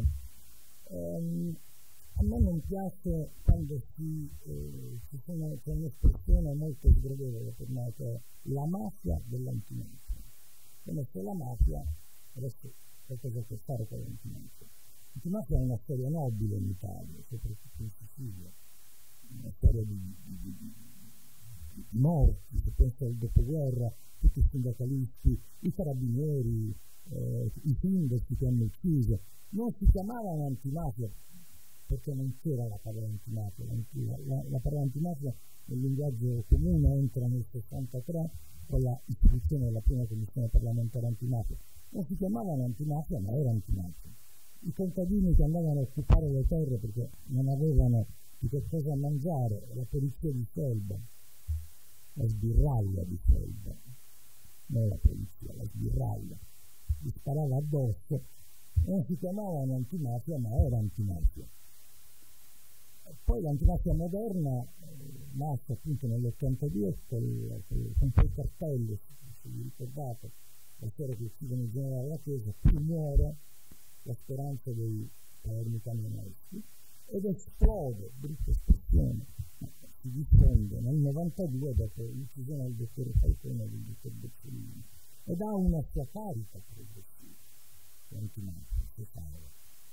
A me non piace quando c'è un'espressione molto sgradevole per me, che è la mafia dell'antimafia. Come se la mafia avesse qualcosa a che fare con l'antimafia. L'antimafia è una storia nobile in Italia, soprattutto in Sicilia, una storia di morti, se penso al dopoguerra, tutti i sindacalisti, i carabinieri, i sindaci che hanno ucciso, non si chiamavano antimafia perché non c'era la parola antimafia, la parola antimafia nel linguaggio comune entra nel 63 con la istituzione della prima commissione parlamentare antimafia. Non si chiamavano antimafia, ma era antimafia. I contadini che andavano a occupare le terre perché non avevano di che cosa mangiare, la polizia di Selva, la sbirraglia di Selva, non la polizia, la sbirraglia, gli sparava addosso, non si chiamavano antimafia, ma era antimafia. Poi l'antimafia moderna nasce appunto nell'82 con quei cartelli, se vi ricordate, la sera che uccidono il generale della Chiesa, più muore la speranza dei palermitani onesti, ed esplode, brutta espressione, si diffonde nel 92 dopo l'uccisione del dottor Falcone e del dottor Beccellini, ed ha una sua carica progressiva, l'antimafia, si parla.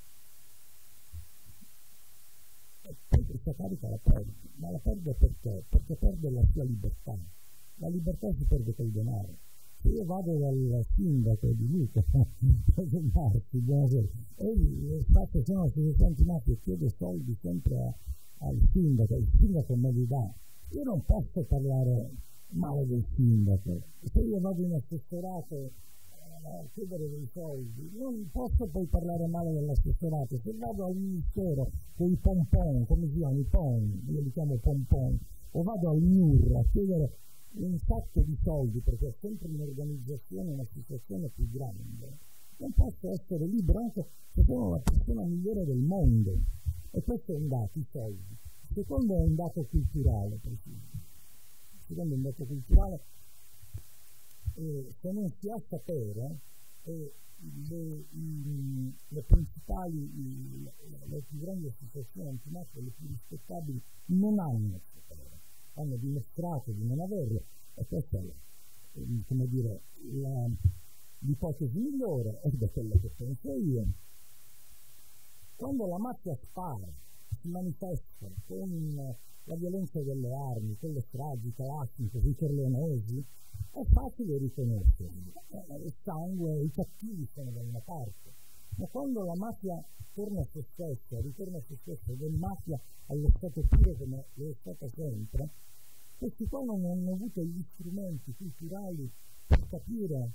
E poi questa carica la perde, ma la perde perché? Perché perde la sua libertà. La libertà si perde col denaro. Se io vado dal sindaco di Luca, buonasera, e il fatto che sono associazione antimafia e chiedo soldi sempre al sindaco, il sindaco me li dà, io non posso parlare male del sindaco. Se io vado in assessorato a chiedere dei soldi, non posso poi parlare male dell'assessorato. Se vado al ministero con i pompon, come si chiamano i pon, io li chiamo pompon, o vado al MIUR a chiedere un sacco di soldi perché è sempre un'organizzazione, un'associazione più grande, non posso essere libero anche se sono la persona migliore del mondo. E questo è un dato, i soldi. Il secondo è un dato culturale, Presidente. Il secondo è un dato culturale. Se non si ha sapere, le principali, le più grandi associazioni antimafia, le più rispettabili, non hanno sapere, hanno dimostrato di non averlo, e questa è come dire, l'ipotesi migliore, è da quella che penso io. Quando la mafia spara, si manifesta con la violenza delle armi, con le stragi, i Kalashnikov, i corleonesi, è facile riconoscerli. Il sangue, i cattivi sono da una parte. Ma quando la mafia torna a se stessa, ritorna a se stessa, ed è mafia allo stato puro come lo è stata sempre, questi qua non hanno avuto gli strumenti culturali per capire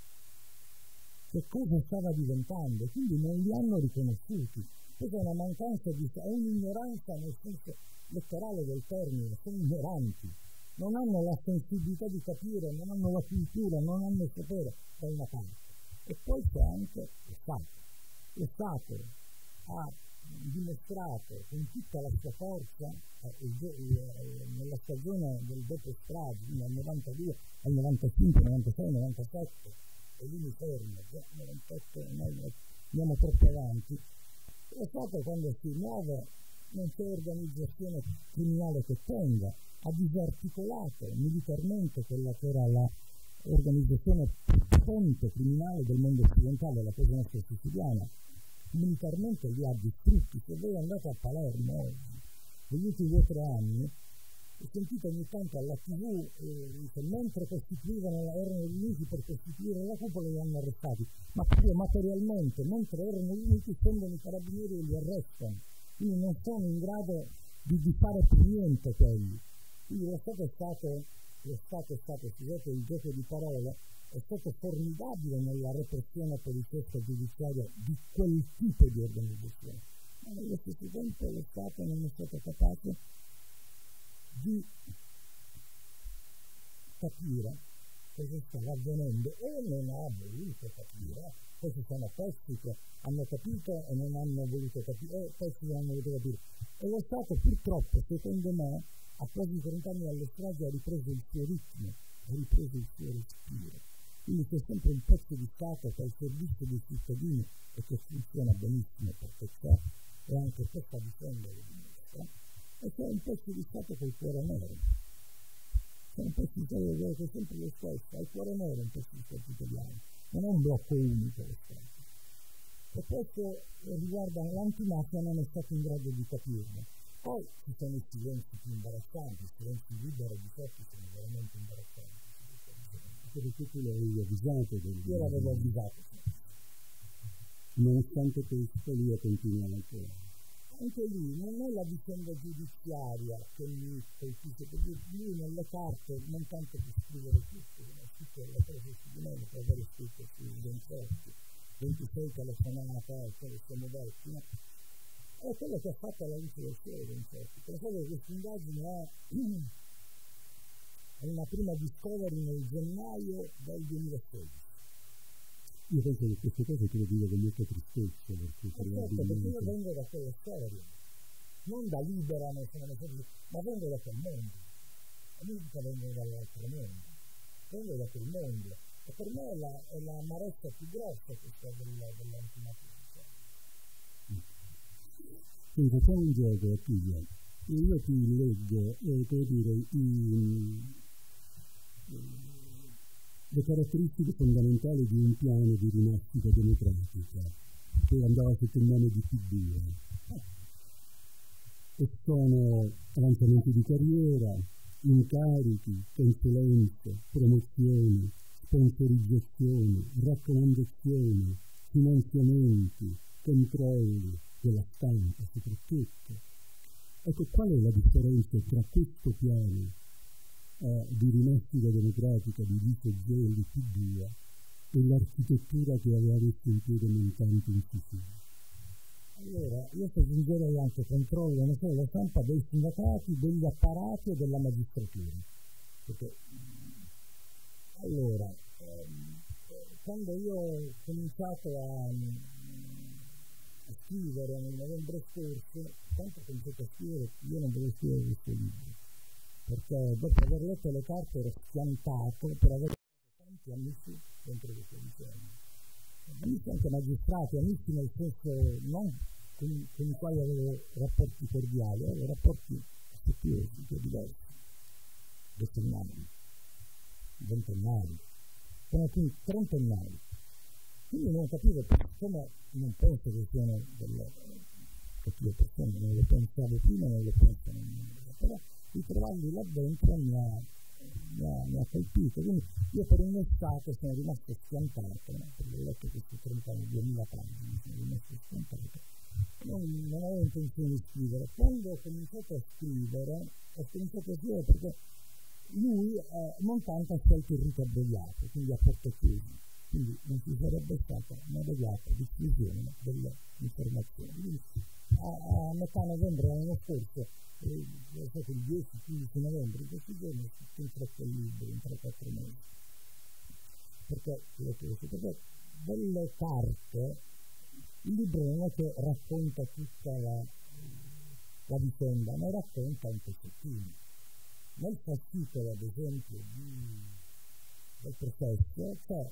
che cosa stava diventando, quindi non li hanno riconosciuti. Questa è una mancanza è un'ignoranza nel senso letterale del termine, sono ignoranti, non hanno la sensibilità di capire, non hanno la cultura, non hanno il sapere da una parte. E poi c'è anche lo Stato. Lo Stato ha dimostrato con tutta la sua forza nella stagione del dopo stragi, dal 92 al 95, 96, 97, e lì mi fermo, 97 noi andiamo troppo avanti. Lo Stato, quando si muove, non c'è organizzazione criminale che tenga, ha disarticolato militarmente quella che era l'organizzazione potente criminale del mondo occidentale, la Cosa Nostra siciliana. Militarmente li ha distrutti. Se voi andate a Palermo oggi, negli ultimi 2 o 3 anni, ho sentito ogni tanto alla TV che mentre erano riuniti per costituire la cupola li hanno arrestati, ma proprio materialmente, mentre erano riuniti scendono i carabinieri e li arrestano, quindi non sono in grado di fare più niente quelli. Quindi lo Stato è stato, scusate il gioco di parole, è stato formidabile nella repressione poliziesca giudiziaria di quel tipo di organizzazione, ma nello stesso tempo lo Stato non è stato capace di capire cosa stava avvenendo o non ha voluto capire. Poi ci sono pezzi che hanno capito e non hanno voluto capire, e pezzi che hanno voluto capire. E lo Stato purtroppo, secondo me, a quasi 30 anni alle stragi ha ripreso il suo ritmo, ha ripreso il suo respiro. Quindi c'è sempre un pezzo di Stato che è al servizio dei cittadini e che funziona benissimo perché c'è, e anche questa vicenda lo dimostra. E c'è un pezzo di Stato col cuore nero. C'è un pezzo di Stato che è sempre lo stesso, ha il cuore nero un pezzo di Stato italiano, non è un blocco unico lo Stato. E questo riguarda l'antimafia, non è stato in grado di capirlo. Poi ci sono i silenzi più imbarazzanti, i silenzi liberi di certi sono veramente imbarazzanti. Perché tu l'avevi avvisato? Io l'avevo avvisato. Nonostante questo lui ha continuato. Anche lì non è la vicenda giudiziaria che mi colpisce, perché lui nelle carte non tanto per scrivere tutto, ma scritto la cosa su di me, per aver scritto su 26 telefonate, quello siamo detti, no? È quello che ha fatto alla luce del sole, Vincetti. Pensate che questa indagine è una prima discovery nel gennaio del 2016. Io penso che queste cose te lo dico con molta tristezza, perché io vengo da quelle storie, non da Libera, ma vengo da quel mondo. A me vengo dall'altro mondo, vengo da quel mondo. E per me è l'amarezza più grossa questa dell'antimafia. Quindi facciamo un gioco a Piglia. Io ti leggo, per dire, le caratteristiche fondamentali di un piano di rinascita democratica che andava sotto il nome di P2, e sono avanzamenti di carriera, incarichi, consulenze, promozioni, sponsorizzazioni, raccomandazioni, finanziamenti, controlli della stampa soprattutto. Ecco, qual è la differenza tra questo piano di rinascita democratica di Vito Gelli P2 e l'architettura che aveva messo in piedi Montante in Sicilia? Allora, io aggiungerei anche controllo non solo la stampa, dei sindacati, degli apparati e della magistratura. Perché, allora, quando io ho cominciato a scrivere nel novembre scorso, tanto ho cominciato a scrivere, io non volevo scrivere questo libro, perché dopo aver letto le carte ero schiantato per aver tanti amici dentro questa vicenda. Amici anche magistrati, amici nel senso non con i quali avevo rapporti cordiali, avevo rapporti affettuosi, diversi, decennali, ventennali, sono quindi trentennali. Quindi non capivo come, non penso che siano delle cattive persone, non lo pensavo prima, non lo penso nemmeno, però ritrovarli là dentro mi ha colpito. Quindi io per un'estate sono rimasto schiantato, perché ho letto questi 30 anni, 2000 pagine, sono rimasto schiantato. Non avevo intenzione di scrivere. Quando ho cominciato a scrivere perché lui Montante ha scelto il rito abbreviato, quindi a porte chiuse, quindi non ci sarebbe stata un'adeguata diffusione delle informazioni. Quindi a metà novembre dell'anno scorso, è stato il 10-15 novembre, in questi giorni ho scritto in 3 libri, in 3-4 mesi. Perché delle carte, il libro non è che racconta tutta la vicenda, ma racconta un pezzettino. Nel fascicolo, ad esempio, del processo c'è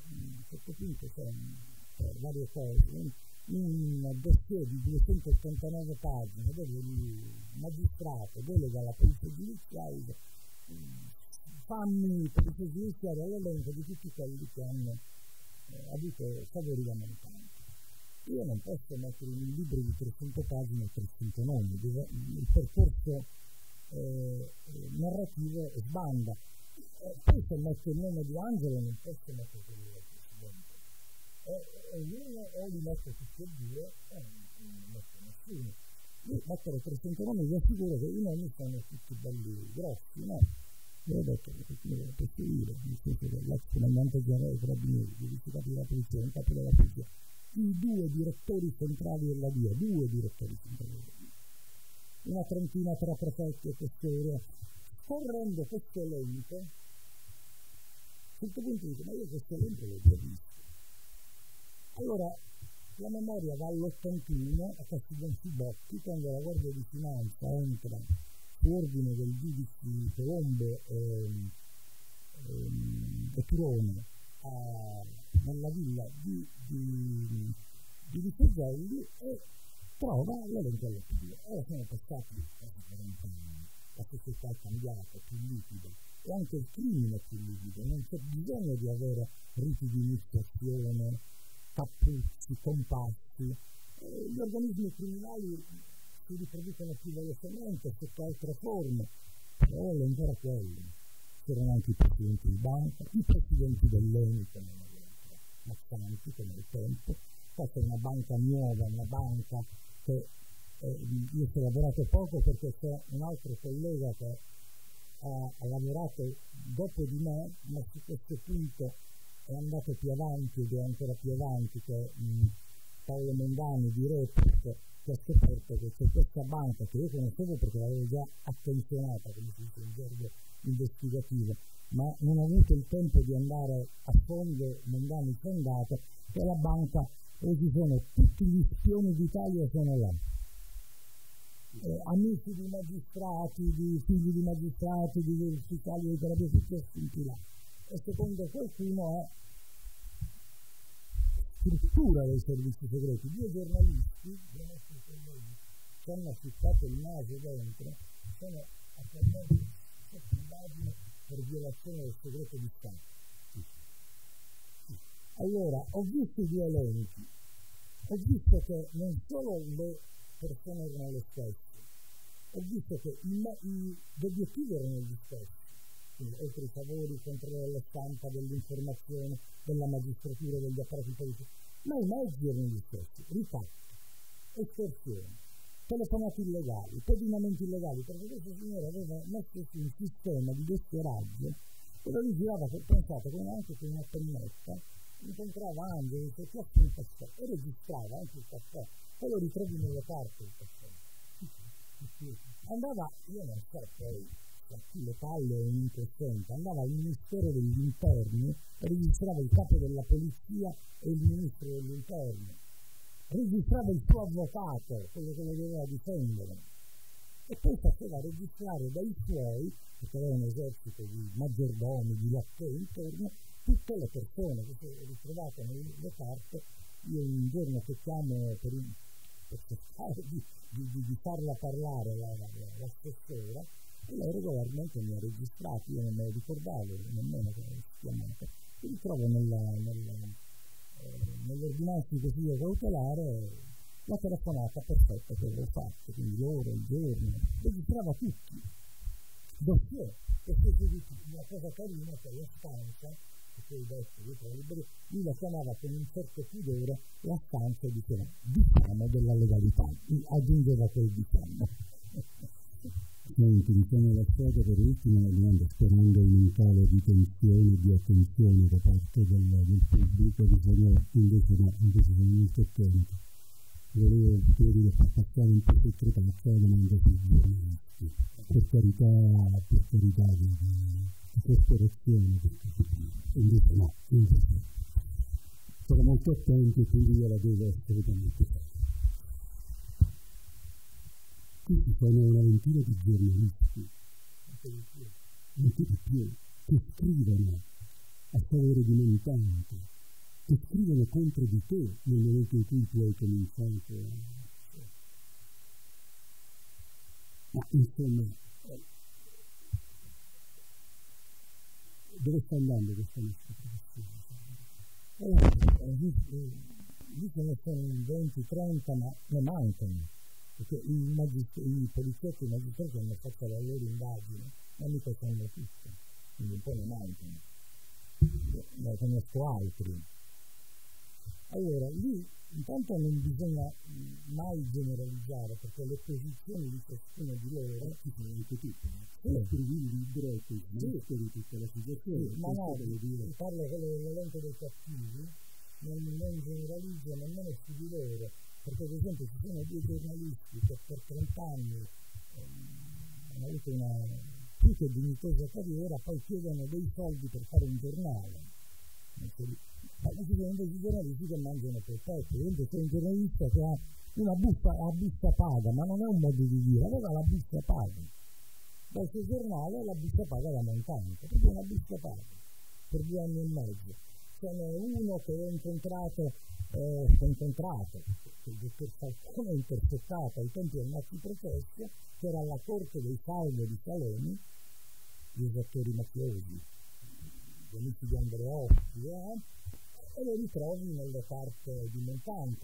varie cose, un dossier di 289 pagine dove il magistrato delega alla polizia giudiziaria, fammi polizia giudiziaria l'elenco di tutti quelli che hanno avuto favori da Montante. Io non posso mettere in un libro di 300 pagine 300 nomi, il percorso narrativo sbanda. Poi se metto il nome di Angelo non posso mettere quello del Presidente. O li metto tutti e due o non metto nessuno. Io mettere 300 nomi vi assicuro che i nomi sono tutti belli grossi, no? Io ho detto che lo posso dire, nel senso che l'ex comandante generale dei Carabinieri, il vice capo della polizia, il capo della polizia, i 2 direttori centrali della DIA, 2 direttori centrali della DIA, una trentina tra prefetti e questori. Scorrendo questo elenco, a un certo punto dico, ma io questo elenco l'ho già visto. Allora la memoria va all'81 a Castiglione Bocchi, quando la Guardia di Finanza entra su ordine del giudice Colombo e Turone nella villa di Vicegelli e trova l'elenco dell'P2. Ora sono passati quasi 40 anni, la società è cambiata, più liquida, e anche il crimine è più liquido, non c'è bisogno di avere riti di iniziazione, cappucci, compassi. Gli organismi criminali si riproducono più velocemente sotto altre forme, però ancora quelli. C'erano anche i presidenti di banca, i presidenti dell'ENI, Mazzanti, che nel tempo, poi c'è una banca nuova, una banca che io ci ho lavorato poco perché c'è un altro collega che ha lavorato dopo di me, ma su questo punto è andato più avanti ed è ancora più avanti, che Paolo Mondani di Report, che ha scoperto che c'è questa banca che io conoscevo perché l'avevo già attenzionata, come si dice in gergo investigativo, ma non ho avuto il tempo di andare a fondo. Mondani fondato, che è la banca dove ci sono tutti gli spioni d'Italia, sono là. Amici di magistrati, di figli di magistrati, di ufficiali di terapia, tutti assunti là. E secondo qualcuno è struttura dei servizi segreti. 2 giornalisti, dei nostri colleghi, che hanno affissato il naso dentro, sono attualmente sotto indagine per violazione del segreto di Stato. Allora, ho visto i 2 elenchi, ho visto che non solo le persone erano le stesse, ho visto che gli obiettivi erano gli stessi, quindi oltre i favori, il controllo della stampa, dell'informazione, della magistratura, degli apparati politici, ma i mezzi erano gli stessi: ricatto, estorsione, telefonate illegali, pedinamenti illegali, perché questo signore aveva messo su un sistema di dossieraggio dove lui girava, pensate, anche con una pennetta, incontrava Angelo, dice ti offre un caffè, e registrava anche il caffè, e lo ritrovi nelle carte il caffè. Andava, io non so poi a chi le palle o in coscienza, andava al Ministero degli Interni e registrava il capo della polizia e il ministro degli Interni, registrava il suo avvocato, quello che lo doveva difendere, e poi faceva registrare dai suoi, perché aveva un esercito di maggiordomi, di lattei intorno, tutte le persone che si ritrovate nelle carte. Io un giorno che chiamo per cercare di farla parlare l'assessora, e lei regolarmente mi ha registrato, io non me lo ricordavo nemmeno come si chiamava. Mi ritrovo nell'ordinanza di presidio cautelare la telefonata perfetta che avevo fatto, quindi l'ora, il giorno, registrava tutti, dossier, perché una cosa carina che la stanza, che poi adesso lui la chiamava con un certo pudore la stanza, e diceva diciamo della legalità, aggiungeva quel diciamo. Senti, mi sono lasciato per ultima la domanda, sperando in un calo di tensione e di attenzione da parte del pubblico. Invece sono molto attento. Volevo far passare un po' di trecazza la domanda sui giornalisti, per carità di cospirazione, invece no, sono molto attento e quindi io la devo assolutamente fare. Qui ci sono una ventina di giornalisti, anche di più, che scrivono a favore di Montante, che scrivono contro di te nel momento in cui tu hai cominciato ma insomma, dove sta andando questa nostra professione? Lì ce ne sono 20-30, ma ne mancano, perché i poliziotti e i magistrati hanno fatto la loro indagine, ma mica sanno tutto, quindi un po' ne mancano. Ne conosco altri. Allora, lì intanto non bisogna mai generalizzare, perché le posizioni di ciascuno di loro ci sono anche tutti. Scrivi il libro e poi smetteri tutta la situazione. Sì, ma no, parlo dell'elenco dei cattivi, non generalizzo nemmeno su di loro, perché ad esempio ci sono 2 giornalisti che per 30 anni hanno avuto una più che dignitosa carriera, poi chiedono dei soldi per fare un giornale. Ma ci sono dei giornalisti che mangiano per petto. C'è un giornalista che ha una busta paga, ma non è un modo di dire, aveva la busta paga. Dal suo giornale la busta paga da Montante, proprio una busta paga, per 2 anni e mezzo. Ce n'è uno che ho incontrato, che il dottor Falcone ha intercettato ai tempi del maxi processo, che era alla corte dei Salvo di Salemi, gli esattori mafiosi, gli amici di Andreotti, e lo ritrovi nelle carte di Montante.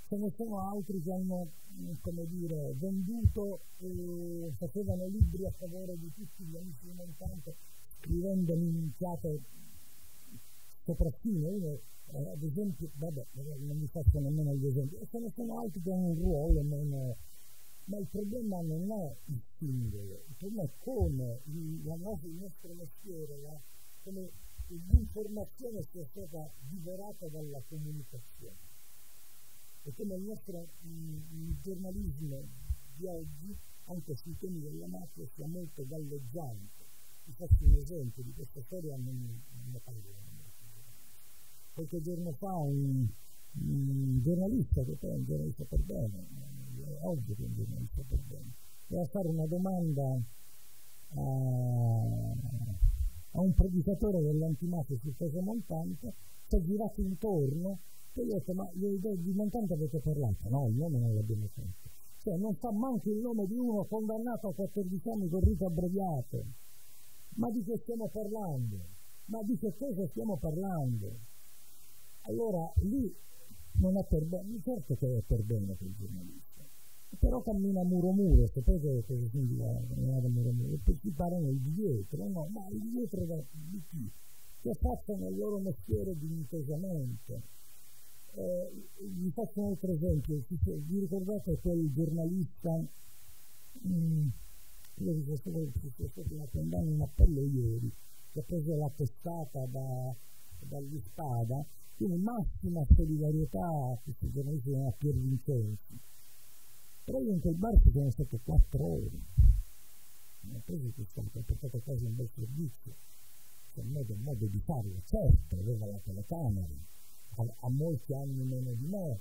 ce ne sono altri che hanno, come dire, venduto, facevano libri a favore di tutti gli amici di Monsanto, scrivendo minchiate sopraffine. Uno, ad esempio, vabbè, non mi faccio nemmeno gli esempi, e ce ne sono altri che hanno un ruolo meno. Ma il problema non è il singolo, il problema è come il nostro mestiere, come l'informazione sia stata divorata dalla comunicazione. E come il nostro giornalismo di oggi, anche sui temi della mafia, sia molto galleggiante. Vi faccio un esempio di questa storia, non ne parliamo. Qualche giorno fa un giornalista, che è un giornalista per bene, oggi che è un giornalista per bene, deve fare una domanda a un predicatore dell'antimafia sul caso Monsanto, si è girato intorno e gli ha detto: ma di Monsanto avete parlato? No, il nome non l'abbiamo fatto. Cioè non fa manco il nome di uno condannato a 14 anni con rito abbreviato. Ma di che stiamo parlando? Ma di che cosa stiamo parlando? Allora lì non è per bene, certo che è per bene quel giornalista, però cammina muro, sapete cosa significa camminare muro, e poi si parano di dietro, no, ma il dietro di chi? Che facciano il loro mestiere dignitosamente. Vi faccio un altro esempio. Vi ricordate quel giornalista, io vi sono stata una condanna in appello ieri, che ha preso la testata dagli Spada, quindi massima solidarietà a questi giornalisti come a Pier Vincenzi. Però io in quel bar ci sono state 4 ore, non ho preso testata, ho portato a casa un bel servizio, c'è un modo di farlo, certo, aveva la telecamera, ha molti anni meno di me,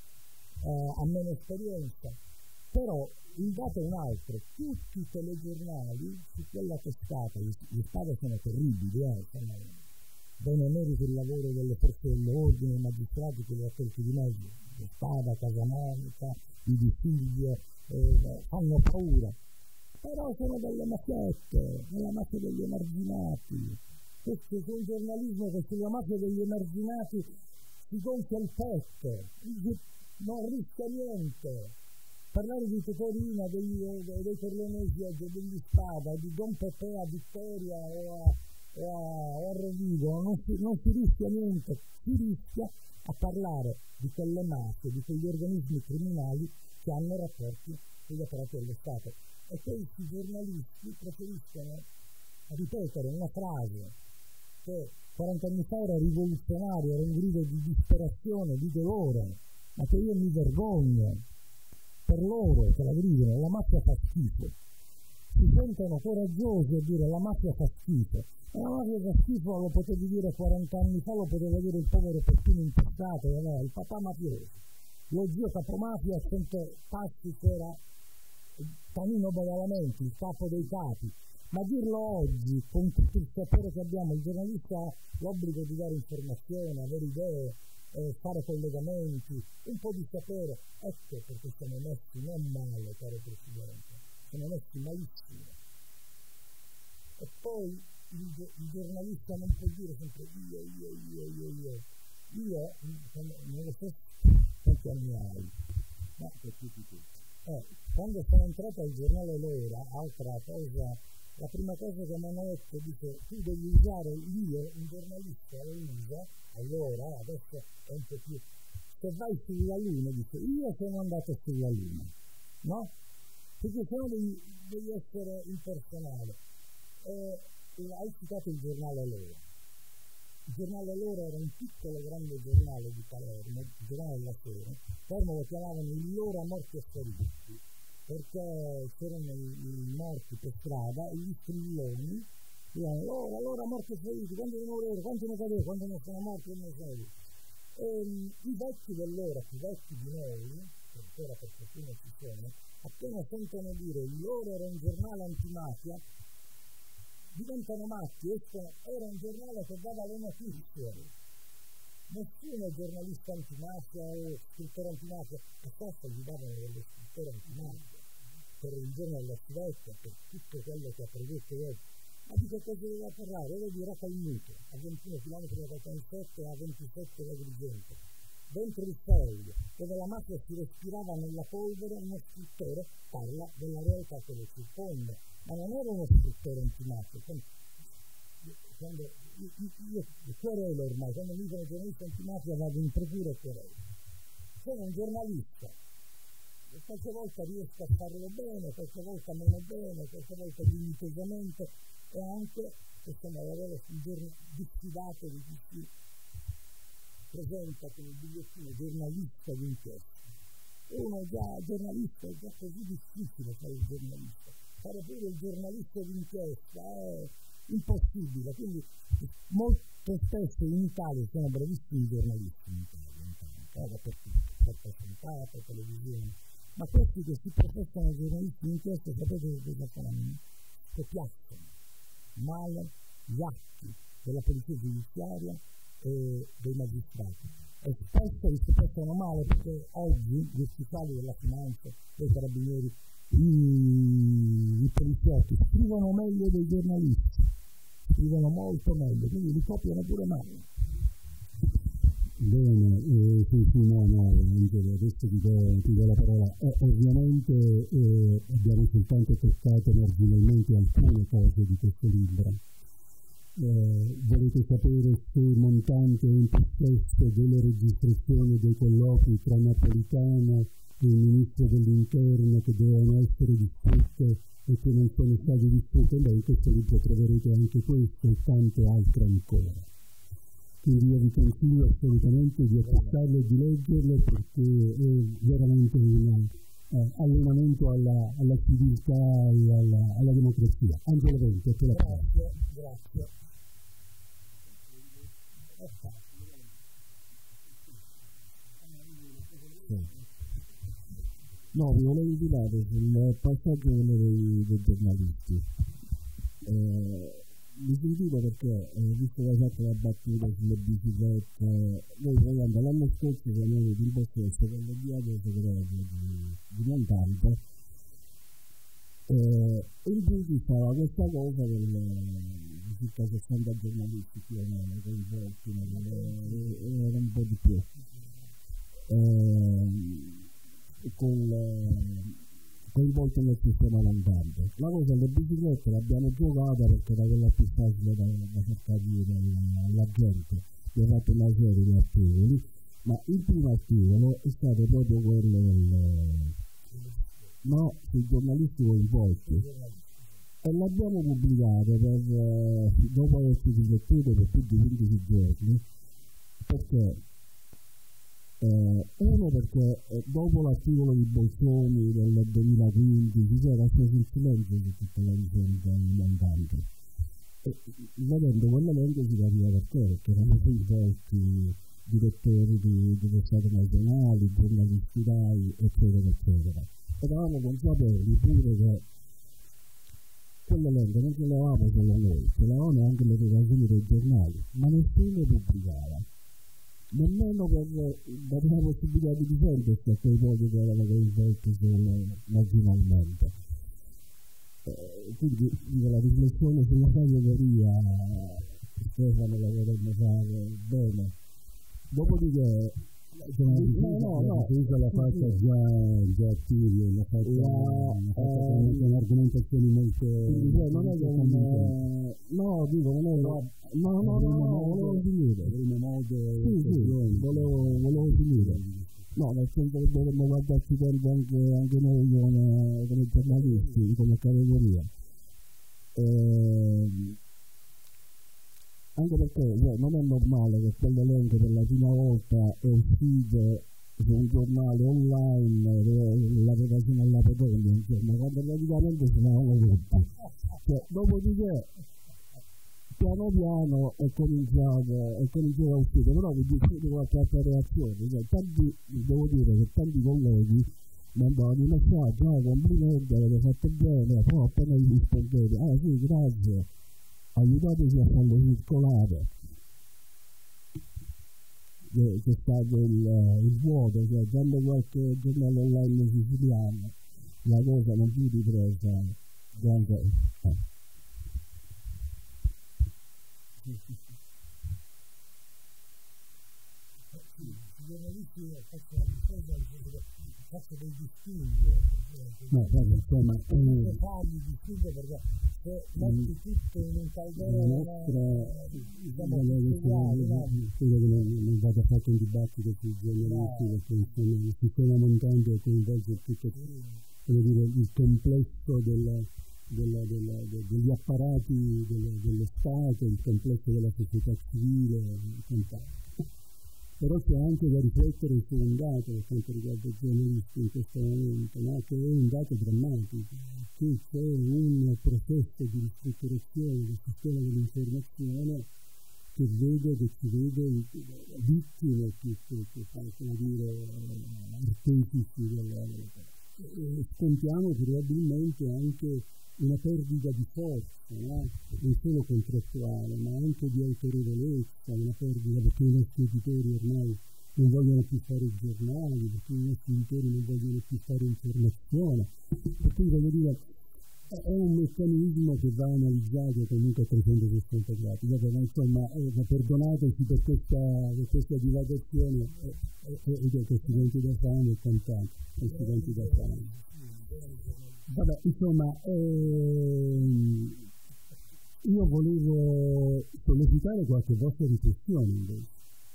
ha meno esperienza, però il dato è un altro: tutti i telegiornali su quella testata, gli Spada sono terribili, sono benemeriti il lavoro delle forze dell'ordine, i magistrati che li ha tolti di mezzo, gli Spada, Casamonica, i Di Silvio, fanno paura, però sono delle mafiette, nella mafia degli emarginati. Questo è un giornalismo che sulla mafia degli emarginati si gonfia il petto, non rischia niente. Parlare di Totorina, dei Corleonesi, degli Spada, di Don Pepe a Vittoria o a Rovigo, non si rischia niente, si rischia a parlare di quelle mafie, di quegli organismi criminali che hanno rapporti con gli apparati dello Stato. E questi giornalisti preferiscono ripetere una frase che 40 anni fa era rivoluzionaria, era un grido di disperazione, di dolore, ma che io mi vergogno per loro che la gridano: la mafia fa schifo. Si sentono coraggiosi a dire la mafia fa schifo. E la mafia fa schifo lo potevi dire 40 anni fa, lo poteva dire il povero Peppino impostato, il papà mafioso, lo zio capomafia a 100 passi c'era Tanino Badalamenti, il capo dei capi. Ma dirlo oggi, con tutto il sapere che abbiamo, il giornalista ha l'obbligo di dare informazione, avere idee, fare collegamenti, un po' di sapere. Ecco perché siamo messi non male, caro Presidente, siamo messi malissimo. E poi il giornalista non può dire sempre io non lo so quanti anni hai, ma quando sono entrato al giornale L'Ora, altra cosa, la prima cosa che mi hanno detto, dice: tu devi usare io, un giornalista lo usa, allora adesso è un po' più, se vai sulla Luna, dice: io sono andato sulla Luna, no? Perché se no devi essere impersonale. Hai citato il giornale L'Ora. Il giornale L'Ora era un piccolo grande giornale di Palermo, il giornale della sera. Palermo lo chiamavano il L'Ora morti e feriti, perché c'erano i morti per strada e gli strilloni dicevano: l'ora morti e feriti, quanti ne morire, quanti ne cadere, quanti ne sono morti e ne sono feriti. I vecchi dell'ora, più vecchi di noi, che ancora per fortuna ci sono, appena sentono dire L'Ora era un giornale antimafia, diventano matti. Era un giornale che dava le notizie. Nessuno giornalista antimafia o scrittore antimafia, e questo gli davano delle scritture antimafia per il giorno della civetta, per tutto quello che ha prodotto oggi. Ma di che cosa doveva parlare? Era di Racalmuto, a 21 km da Caltanissette e a 27 da Agrigento. dentro il foglio, dove la mafia si respirava nella polvere, uno scrittore parla della realtà che lo circonda, ma non era uno scrittore antimafia. Quando io querelo ormai, quando mi dicono giornalista antimafia vado in procura e querelo. Sono un giornalista, e qualche volta riesco a farlo bene, qualche volta meno bene, qualche volta dignitosamente, e anche possiamo avere un giorno diffidato di chi si presenta con il bigliettino giornalista di inchiesta. Uno già giornalista è già così difficile fare il giornalista. Fare pure il giornalista di inchiesta è impossibile, quindi molto spesso in Italia sono bravissimi giornalisti in Italia, dappertutto, per presentare, televisione, ma questi che si professano giornalisti di inchiesta sapete che cosa fanno? Che piacciono male gli atti della polizia giudiziaria e dei magistrati, e spesso li si passano male perché oggi gli ufficiali della finanza, dei carabinieri, i poliziotti scrivono meglio dei giornalisti, scrivono molto meglio, quindi li copiano pure male. Bene, no, Angelo, adesso ti do la parola. Ovviamente abbiamo soltanto toccato marginalmente alcune cose di questo libro. Volete sapere se Montante è in possesso delle registrazioni dei colloqui tra Napolitano e il ministro dell'Interno che dovevano essere discusse e che non sono state discusse? Beh, in questo libro troverete anche questo e tante altre ancora. Quindi io vi consiglio assolutamente di acquistarlo e di leggerlo, perché è veramente un allenamento alla civiltà e alla democrazia. Angelo Vento, te la parola. Grazie. No, vi volevo invitare sul passaggio dei giornalisti. Mi sentite perché, visto che hai fatto la battuta sulle biciclette, noi proviamo l'anno scorso siamo venuti in possesso con le diade segrete di Montante, e in più ci stava questa cosa del circa 60 giornalisti più o meno coinvolti, era un po' di più, coinvolto nel sistema Montante. La cosa delle biciclette l'abbiamo giocata perché era quella più facile da cercare alla gente. Abbiamo fatto una serie di articoli, ma il primo articolo è stato proprio quello sui giornalisti coinvolti, e l'abbiamo pubblicato dopo averci riflettuto per più di 15 giorni, perché uno, perché dopo l'articolo di Bolsoni del 2015 c'era sceso il silenzio su tutta la vicenda Montante, e vedendo quell'elenco si capiva perché erano coinvolti direttori di testate nazionali, giornalisti RAI, eccetera eccetera. Eravamo consapevoli pure che quell'elenco non ce l'avevamo solo noi, ce l'avevano anche le redazioni dei giornali, ma nessuno pubblicava, nemmeno per dare la possibilità di difendersi a quei pochi che erano coinvolti solo marginalmente. Quindi dico, la riflessione sulla categoria Stefano la vorremmo fare bene. Dopodiché l'ha fatta già attivi, l'ha fatta con argomentazioni molto non è che volevo finire volevo finire, no, nel senso che dovremmo guardarci tempo anche noi come giornalisti, come categoria, anche perché non è normale che quell'elenco per la prima volta è uscito su un giornale online, la redazione alla Pedonia, insomma, quando praticamente se ne avevano tutti. Dopodiché piano piano è cominciato a uscire, però vi dico qualche altra reazione, devo dire che tanti colleghi mandavano i messaggi, complimenti, avete fatto bene, poi appena gli rispondete, sì, grazie, aiutateci a farlo circolare. C'è stato il vuoto, cioè dando qualche giornale online siciliano, la cosa non più ripresa anche. I giornalisti faccio la difesa, faccio dei distinguo. No, guarda, insomma, farli distinguo perché se metti tutto in un calderone, credo che non vada fatto un dibattito sui giornalisti, perché insomma il sistema montante coinvolge tutto il complesso degli apparati dello Stato, il complesso della società civile e quant'altro. Però c'è anche da riflettere su un dato per quanto riguarda i giornalisti in questo momento, no? Che è un dato drammatico, che c'è un processo di ristrutturazione del sistema dell'informazione che ci vede vittime più che artefici scontiamo probabilmente anche una perdita di forza, no? Non solo contrattuale, ma anche di autorevolezza, una perdita perché i nostri editori ormai non vogliono più fare i giornali, perché i nostri editori non vogliono più fare informazione. Per cui voglio dire, è un meccanismo che va analizzato comunque a 360 gradi. Ma insomma, perdonateci per questa divagazione, questi venti da fame e quant'altro, questi venti da fame. Vabbè, insomma, io volevo sollecitare qualche vostra riflessione invece.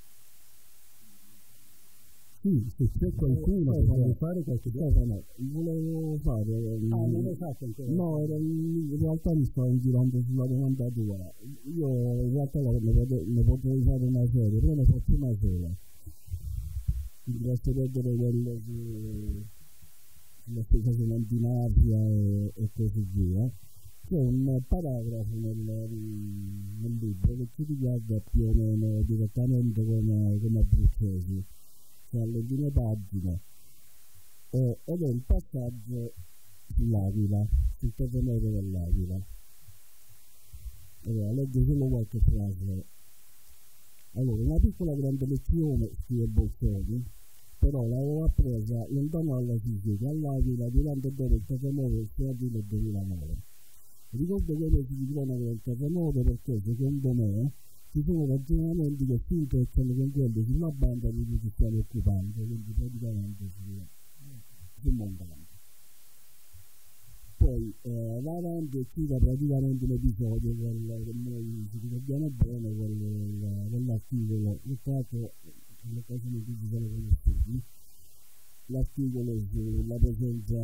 Sì, se c'è qualcuno che vuole fare qualche cosa, no. Volevo fare... non l'hai fatto ancora? No, in realtà mi sto girando sulla domanda tua. Io in realtà ne potrei fare una serie, però ne faccio una sola. Mi lascio perdere quello sulla spiegazione antimafia e così via. C'è un paragrafo nel libro che ci riguarda più o meno direttamente come abruzzesi, cioè alle prime pagine, ed è un passaggio sull'Aquila, sul terremoto dell'Aquila. Allora, leggo solo qualche frase. Allora, una piccola grande lezione, scrive Bolzoni, però l'avevo appresa lontano dalla Sicilia, all'Aquila, durante e dopo il terremoto del 6 aprile 2009. Ricordo che si dicono del terremoto perché, secondo me, ci sono ragionamenti che si intrecciano con quelli sulla banda di cui ci stiamo occupando, quindi praticamente sul montante. Poi va avanti e cita praticamente un episodio che noi ci ricordiamo bene, quell'articolo, il caso nell'occasione in cui ci siamo conosciuti, l'articolo sulla presenza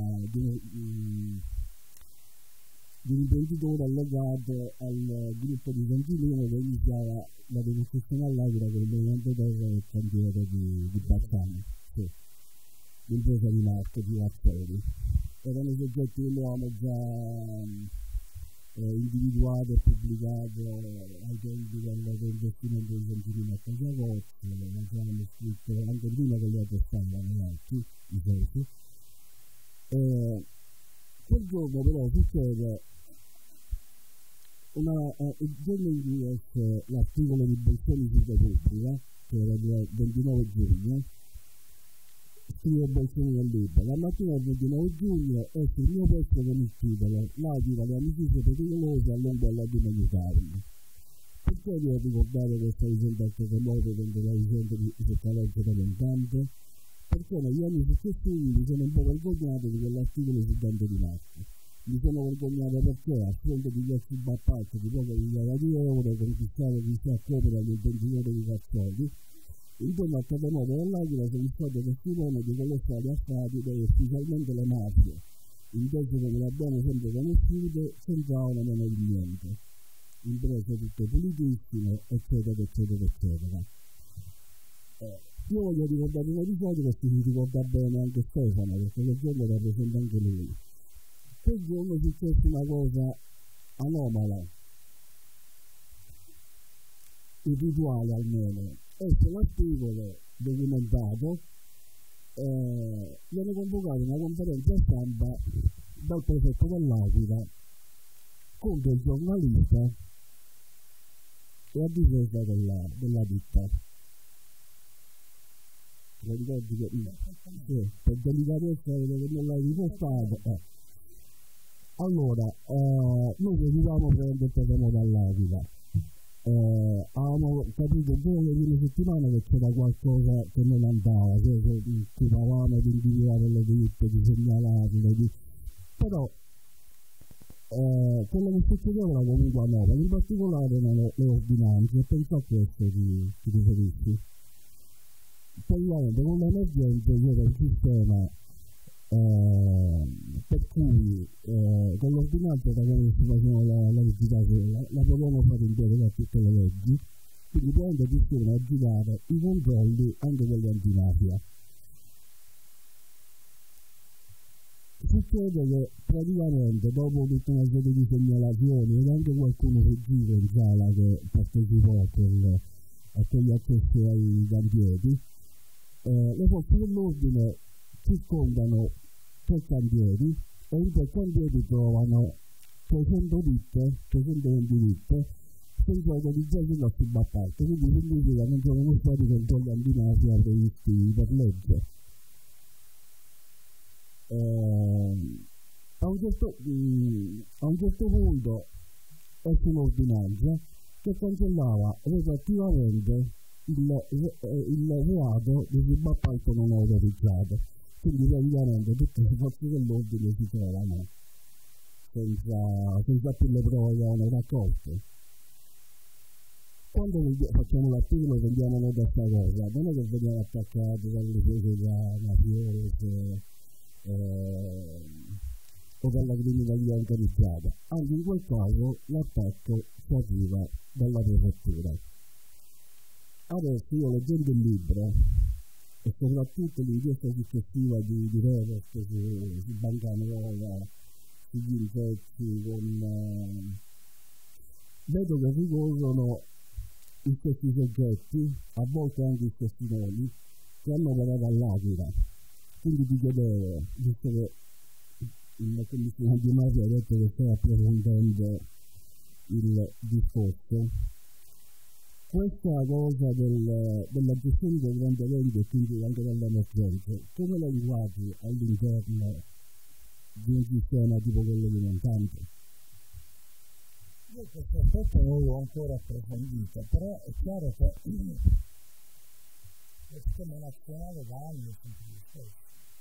di un imprenditore allegato al gruppo di Santilino che iniziava la dimostrazione all'Aquila con il movimento del cantiere di Bazzano, sì, l'impresa di Marco di Vazzoli. Erano soggetti che avevamo già individuato e pubblicato ai tempi dell'investimento di Santilino a Casavozzo, l'avevamo scritto anche prima che li attestavano gli altri, i soci. Quel giorno però succede il giorno in cui esce l'articolo di Bolzoni su Repubblica, che era il 29 giugno, scrive Bolzoni nel libro. La mattina del 29 giugno esce il mio pezzo con il titolo "L'Aquila, le amicizie pericolose a lungo alla di aiutarmi". Perché devo ricordare questa vicenda al terremoto dentro la vicenda di Soccaloggia da Montante? Perché negli anni successivi mi sono un po' vergognato di quell'articolo su Dante di Marco. Mi sono vergognato perché, a fronte di gli bappati di poche migliaia di euro conquistati chissà come dall'imprenditore di Vazzoli, intorno al terremoto dell'Aquila sono state testimoni di colossali affari dove ufficialmente le mafie, invece come le abbiamo sempre conosciute, c'entravano meno di niente. Imprese tutte pulitissime, eccetera, eccetera, eccetera. Io voglio ricordare un episodio che si ricorda bene anche Stefano, perché quel giorno era presente anche lui. Quel giorno successe una cosa anomala, irrituale almeno. Esce l'articolo documentato, viene convocata una conferenza stampa dal prefetto dell'Aquila con del giornalista e a difesa della ditta. Lo ricordi che sì, per delicatezza che non l'hai riportato. Allora, noi seguivamo prendere il terremoto all'Aquila. A avevamo capito già nelle prime settimane che c'era qualcosa che non andava, cioè provavamo ad individuare le dritte, di segnalarle, però quello che succedeva era comunque nuova, in particolare erano le ordinanze, e penso a questo ti riferisci. Praticamente con l'emergenza c'era un sistema per cui con l'ordinanza da come si faceva la legislazione la potevano fare in piedi da tutte le leggi, quindi praticamente riuscivano a girare i controlli anche delle antimafia. Succede che praticamente dopo tutta una serie di segnalazioni ed anche qualcuno che gira in sala che partecipò a quegli accessi ai cantieri, le forze dell'ordine circondano 3 cantieri e in 3 cantieri trovano 300 ditte, 320 ditte senza autorizzare sulla subappalto, quindi significa che non sono stati controlli antimafia previsti per legge. A un certo punto esce un'ordinanza che cancellava retroattivamente il reato di subappalto non autorizzato, quindi praticamente tutte le forze dell'ordine si trovano senza più le prove che hanno raccolte. Quando facciamo l'articolo rendiamo nota a questa cosa, non è che veniamo attaccati dalle società mafiose o dalla criminalità organizzata, anche in quel caso l'attacco si arriva dalla prefettura. Adesso io leggendo il libro e soprattutto l'inchiesta successiva di Revert su Banca Nuova, sugli insetti, vedo che ricorrono gli stessi soggetti, a volte anche gli stessi nomi, che hanno operato all'Aquila. Quindi ti chiedevo, visto che la commissione di mafia ha detto che sta approfondendo il discorso, questa cosa della gestione del grande evento e quindi anche delle emergenze, come la inquadri all'interno di un sistema tipo quello di Montante? Io questo aspetto non l'ho ancora approfondito, però è chiaro che il sistema nazionale da anni è sempre lo stesso.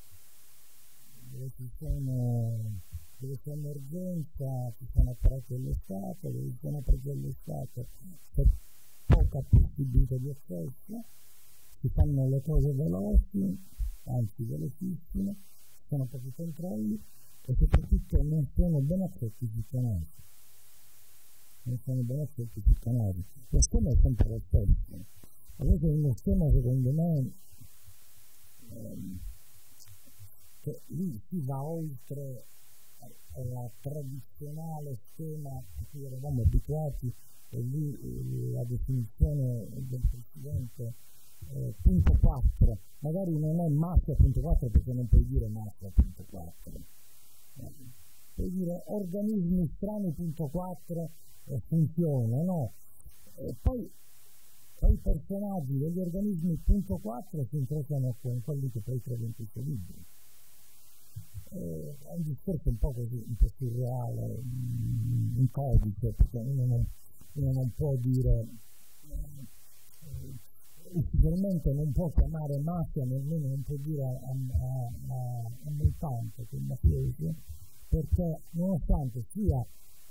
Dove c'è emergenza ci sono apparati dello Stato, dove ci sono apparati dello Stato c'è poca possibilità di accesso, si fanno le cose veloci, anzi velocissime, ci sono pochi controlli e soprattutto non sono ben accetti sui canali. Lo schema è sempre lo stesso. Adesso è uno schema secondo me che lì si va oltre alla tradizionale schema a cui eravamo abituati, e lì la definizione del Presidente punto 4, magari non è mafia punto 4 perché non puoi dire mafia punto 4, puoi dire organismi strani punto 4 funziona, no? Poi i personaggi degli organismi punto 4 si incrociano con quelli che poi trovi in questo libro. È un discorso un po' così, un po' surreale, in codice, perché uno non può dire ufficialmente, non può chiamare mafia, nemmeno non può dire a Montante che è mafioso, perché nonostante sia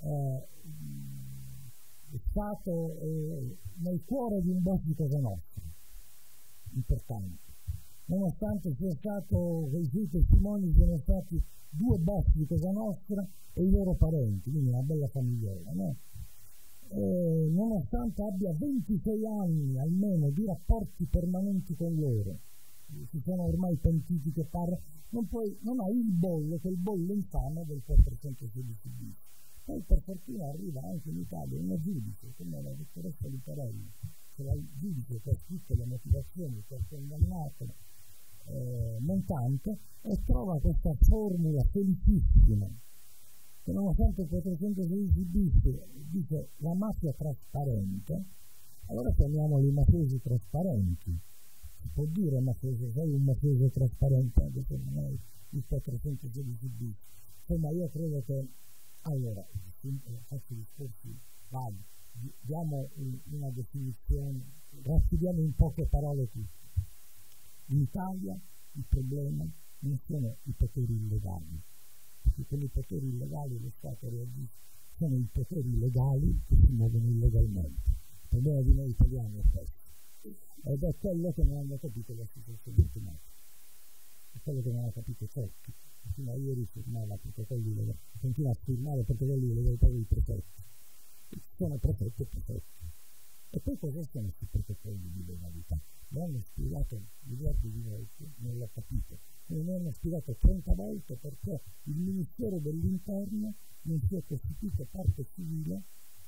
stato nel cuore di un boss di Cosa Nostra, importante, nonostante sia stato, i suoi testimoni sono stati 2 boss di Cosa Nostra e i loro parenti, quindi una bella famigliola, no? Nonostante abbia 26 anni almeno di rapporti permanenti con loro, si sono ormai pentiti che non ha il bollo, che è il bollo infame del 416 bis. Poi per fortuna arriva anche in Italia una giudice come la dottoressa Lucarelli, che è il giudice che ha scritto le motivazioni che ha condannato Montante, e trova questa formula felicissima che nonostante il 416 bis dice la mafia trasparente, allora chiamiamoli mafiosi trasparenti. Si può dire mafioso, sei un mafioso trasparente anche se non è il 416 bis. Insomma, io credo che allora faccio discorsi vaghi, diamo una definizione, racchiudiamo in poche parole tutto. In Italia il problema non sono i poteri illegali, perché con i poteri illegali lo Stato reagisce, sono i poteri legali che si muovono illegalmente. Il problema di noi italiani è questo, ed è quello che non hanno capito le associazioni antimafia, è quello che non hanno capito certi. Fino a ieri firmava protocolli legali, continua a firmare protocolli di legalità dei prefetti. Sono prefetti e prefetti. E poi cosa sono questi protocolli di legalità? Mi hanno spiegato miliardi di volte, non l'ho capito. Mi hanno spiegato 30 volte perché il Ministero dell'Interno non si è costituito parte civile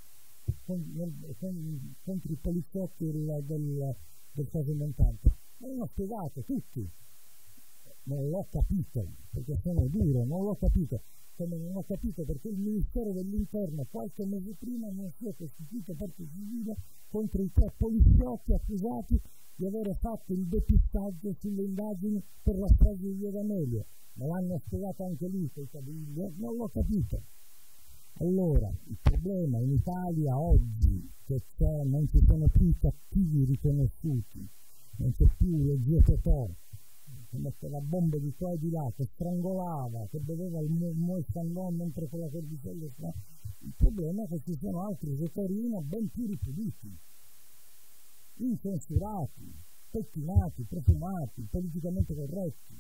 contro i poliziotti del caso Montalto. Me l'hanno spiegato tutti. Non l'ho capito, perché sono duro, non l'ho capito. Come non ho capito perché il Ministero dell'Interno qualche mese prima non si è costituito parte civile contro i 3 poliziotti accusati di aver fatto il depistaggio sulle indagini per la strage di Via D'Amelio. Me l'hanno spiegato anche lì, quei cavilli, non l'ho capito. Allora, il problema in Italia oggi che non ci sono più i cattivi riconosciuti, non c'è più lo zio Totò che metteva bombe di qua e di là, che strangolava, che beveva il Moët mentre con la cordicella. Il problema è che ci sono altri giocarini ben più ripuliti, incensurati, pettinati, profumati, politicamente corretti.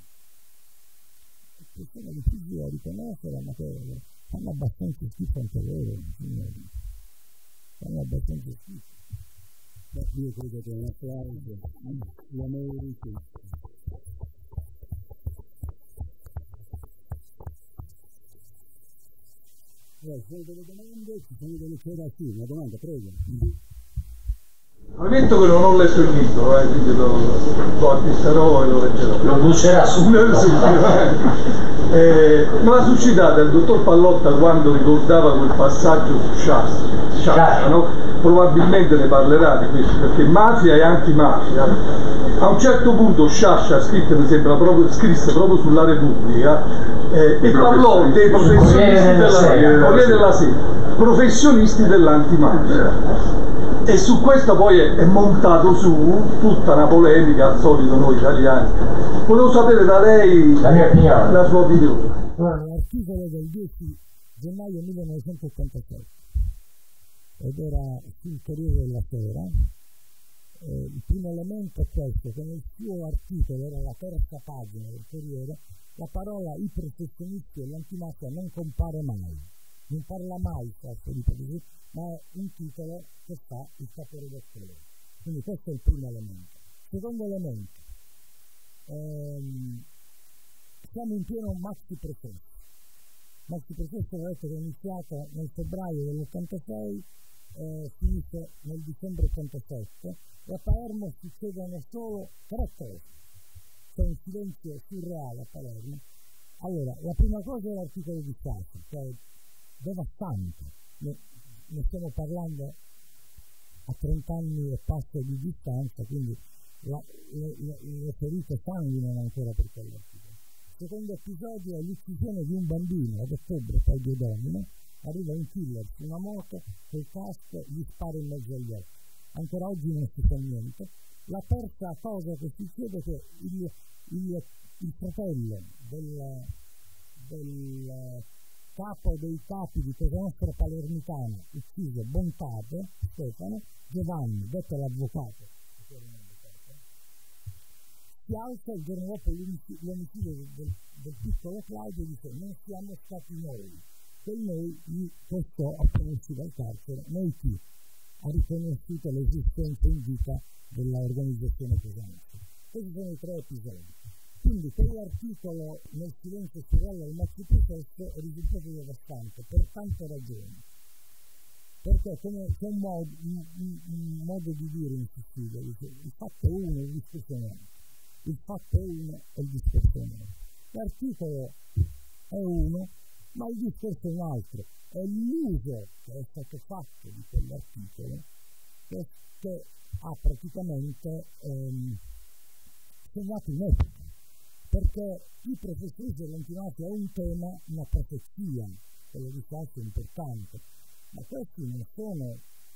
E sono difficili da riconoscere, ma che fanno abbastanza schifo anche loro, signori. Fanno abbastanza schifo. Beh, io credo che una frase la meriti. Ci sono delle domande, ci sono delle cose. Una domanda, prego. Ammetto che non ho letto il libro, quindi lo acquisterò e lo leggerò. Lo bucerà subito. Ma la suscitata il dottor Pallotta quando ricordava quel passaggio su Sciascia, no? Probabilmente ne parlerà di questo, perché mafia e antimafia. A un certo punto Sciascia scrisse proprio sulla Repubblica e parlò dei professionisti dell'antimafia. E su questo poi è montato su tutta una polemica, al solito noi italiani. Volevo sapere da lei la sua opinione. L'articolo del 10 gennaio 1987 ed era sul Corriere della Sera. Il primo elemento è questo, che nel suo articolo, era la terza pagina del Corriere, la parola i professionisti e l'antimafia non compare mai, non parla mai ma è un titolo che fa il caporedattore. Quindi questo è il primo elemento. Secondo elemento, siamo in pieno maxi processo. Maxi processo ho detto che è iniziato nel febbraio dell'86, finisce nel dicembre 87, e a Palermo succedono solo 3 cose. C'è un silenzio surreale a Palermo. Allora, la prima cosa è l'articolo di Stato, che è devastante. Ne stiamo parlando a 30 anni e passo di distanza, quindi le ferite sanguinano ancora per quell'articolo. Il secondo episodio è l'uccisione di un bambino ad ottobre, poi di Domino. Arriva un killer su una moto, col casco, gli spara in mezzo agli occhi. Ancora oggi non si fa niente. La terza cosa che succede è che il fratello del capo dei capi di Cosa Nostra palermitana, ucciso Bontate, Stefano, Giovanni, detto l'avvocato, si alza il giorno dopo l'omicidio del piccolo Claudio e dice: non siamo stati noi, che noi gli costò appena uscito dal carcere. Noi chi? Ha riconosciuto l'esistenza in vita dell'organizzazione Cosa Nostra. Questi sono i 3 episodi. Quindi quell'articolo nel silenzio surreale del maxi processo è risultato devastante per tante ragioni. Perché c'è un modo di dire in Sicilia, dice, il fatto è uno e il discorso è un altro. Il fatto è uno e il discorso è un altro. L'articolo è uno, ma il discorso è un altro. È l'uso che è stato fatto di quell'articolo che ha praticamente segnato un'epoca. Perché i professionisti dell'antimafia è un tema, una profezia, quello di Sciascia è importante, ma questi non sono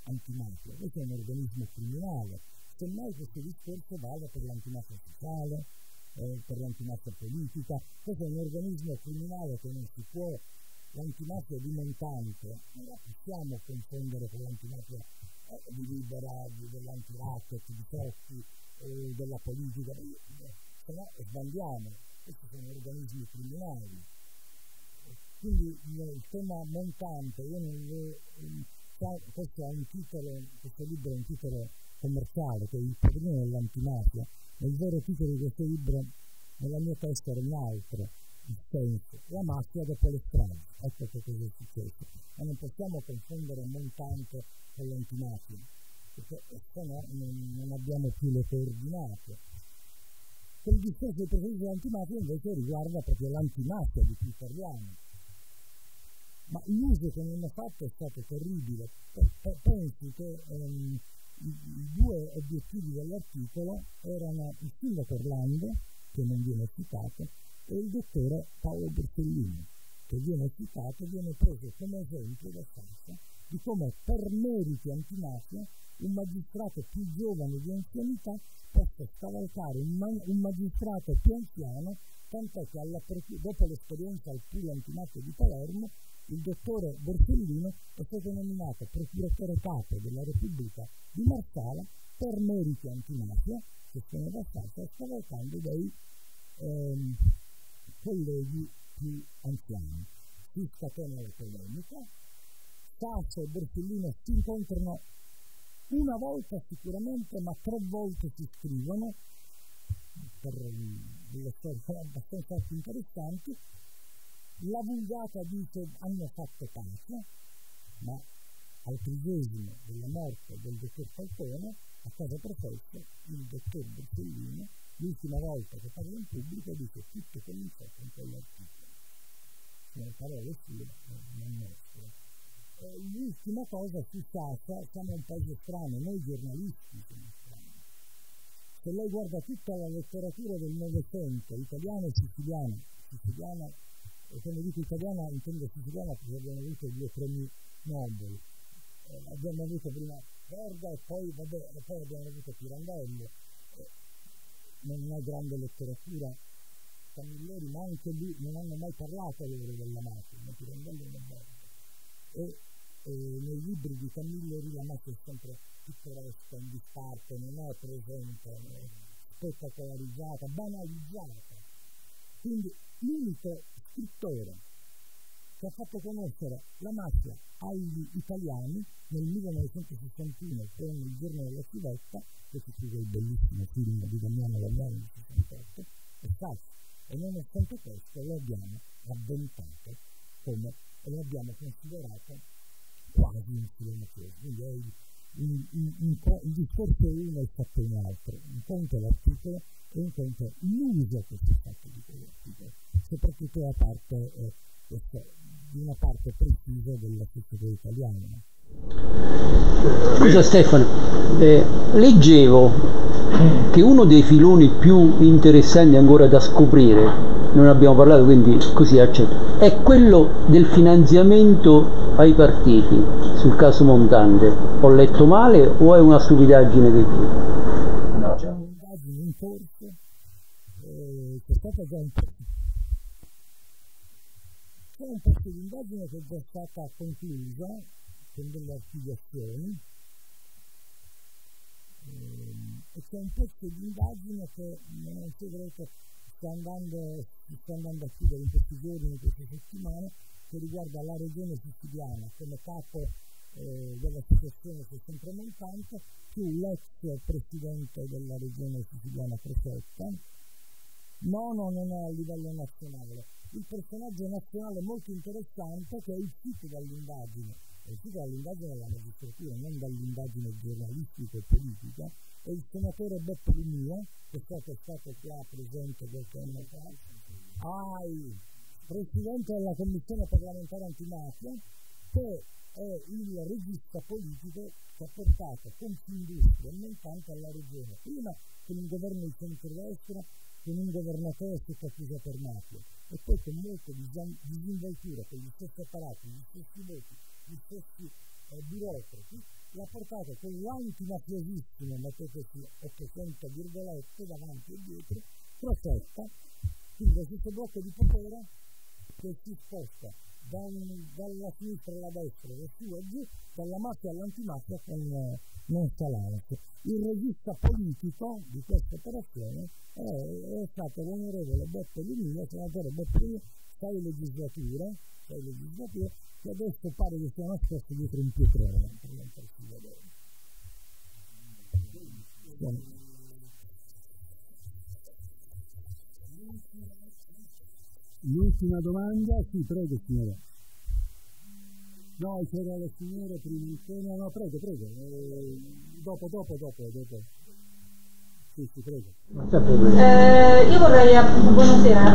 antimafia, questo è un organismo criminale. Semmai questo discorso vale per l'antimafia sociale, per l'antimafia politica. Questo è un organismo criminale che non si può, l'antimafia di Montante non la possiamo confondere con l'antimafia di Libera, dell'antiracket, di Totti, della politica, se no sbandiamo. Questi sono organismi criminali. Quindi il tema Montante, questo è un titolo, questo libro è un titolo commerciale, che è Il padrino dell'antimafia, ma il vero titolo di questo libro nella mia testa era un altro, il senso, la mafia dopo le strade. Ecco che cosa è successo. Ma non possiamo confondere Montante con l'antimafia, perché se no non abbiamo più le coordinate. Quel discorso del presidente dell'antimafia invece riguarda proprio l'antimafia di cui parliamo. Ma l'uso che ne hanno fatto è stato terribile. Pensi che i due obiettivi dell'articolo erano il sindaco Orlando, che non viene citato, e il dottore Paolo Borsellino, che viene citato, viene preso come esempio da Sassa di come per meriti antimafia un magistrato più giovane di anzianità possa scavalcare un magistrato più anziano, tant'è che dopo l'esperienza al puro antimafia di Palermo, il dottore Borsellino è stato nominato procuratore capo della Repubblica di Marsala per meriti antimafia, che sono da Sassa, scavalcando dei colleghi più anziani. Si scatena la polemica, Sassa e Borsellino si incontrano una volta sicuramente, ma 3 volte si scrivono, per delle storie abbastanza interessanti. La vulgata dice hanno fatto pace, ma al 30° della morte del dottor Falcone, a casa professa, il dottor Borsellino, l'ultima volta che parla in pubblico, dice tutto cominciò con quell'articolo. Sono parole sue, non nostre. L'ultima cosa su Sassa, siamo un paese strano, noi giornalisti siamo strani. Se lei guarda tutta la letteratura del Novecento, italiana e siciliana, quando dico italiana intendo siciliana perché abbiamo avuto 2 premi Nobel, abbiamo avuto prima Verga e poi abbiamo avuto Pirandello. Non è grande letteratura Camilleri, ma anche lui non hanno mai parlato loro della mafia, ma Pirandello non è Verga. E nei libri di Camilleri la mafia è sempre pittoresca, in disparte, non è presente, è spettacolarizzata, banalizzata. Quindi l'unico scrittore che ha fatto conoscere la mafia agli italiani nel 1961 con Il giorno della civetta, che si chiude il bellissimo film di Damiano Lagnani del 68, è Sassa. E nonostante questo lo abbiamo avventato come e lo abbiamo considerato quasi un filone. Quindi è il discorso uno e il fatto un altro. Un conto è l'articolo e un conto l'uso che si è fatto di quell'articolo, soprattutto da parte di una parte precisa della società italiana. Scusa Stefano, leggevo che uno dei filoni più interessanti ancora da scoprire, non abbiamo parlato quindi così accetto, è quello del finanziamento ai partiti sul caso Montante. Ho letto male o è una stupidaggine che dico? No, c'è un'indagine in corso, c'è stata già un po'. C'è un pezzo di indagine che è già stata conclusa con delle archiviazioni e c'è un pezzo di indagine che non segreto sta andando a chiudere in questi giorni, in queste settimane, che riguarda la regione siciliana come capo della situazione che è sempre Montante, più l'ex presidente della regione siciliana Crocetta. No, non è a livello nazionale. Il personaggio nazionale molto interessante che è uscito dall'indagine della magistratura, non dall'indagine giornalistica e politica, è il senatore Beppe Lumia, che è stato qua presente qualche anno fa, presidente della commissione parlamentare antimafia, che è il regista politico che ha portato Confindustria e Montante alla regione, prima con un governo di centrodestra, con un governatore sotto accusa per mafia, e poi con molta disinvoltura, con gli stessi apparati, gli stessi voti, gli stessi burocrati, l'ha portato con l'antimafiosissimo, metteteci 800 virgolette davanti e dietro, protetta, quindi lo stesso blocco di potere che si sposta dalla sinistra alla destra, da su e giù, dalla mafia all'antimafia con nonchalance. Il regista politico di questa operazione è stato l'onorevole Beppe Lumia, senatore Beppe Lumia, 6 legislature, che adesso pare che sia nascosto dietro un pietrone. L'ultima domanda, sì, prego signora. No, c'era la signora prima, no, prego. Dopo. Sì, prego. Io vorrei, buonasera,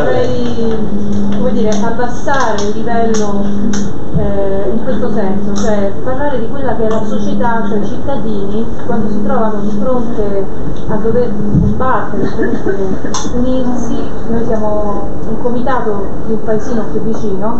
come dire, abbassare il livello in questo senso, cioè parlare di quella che è la società, cioè i cittadini, quando si trovano di fronte a dover combattere, comunque unirsi. Noi siamo un comitato di un paesino più vicino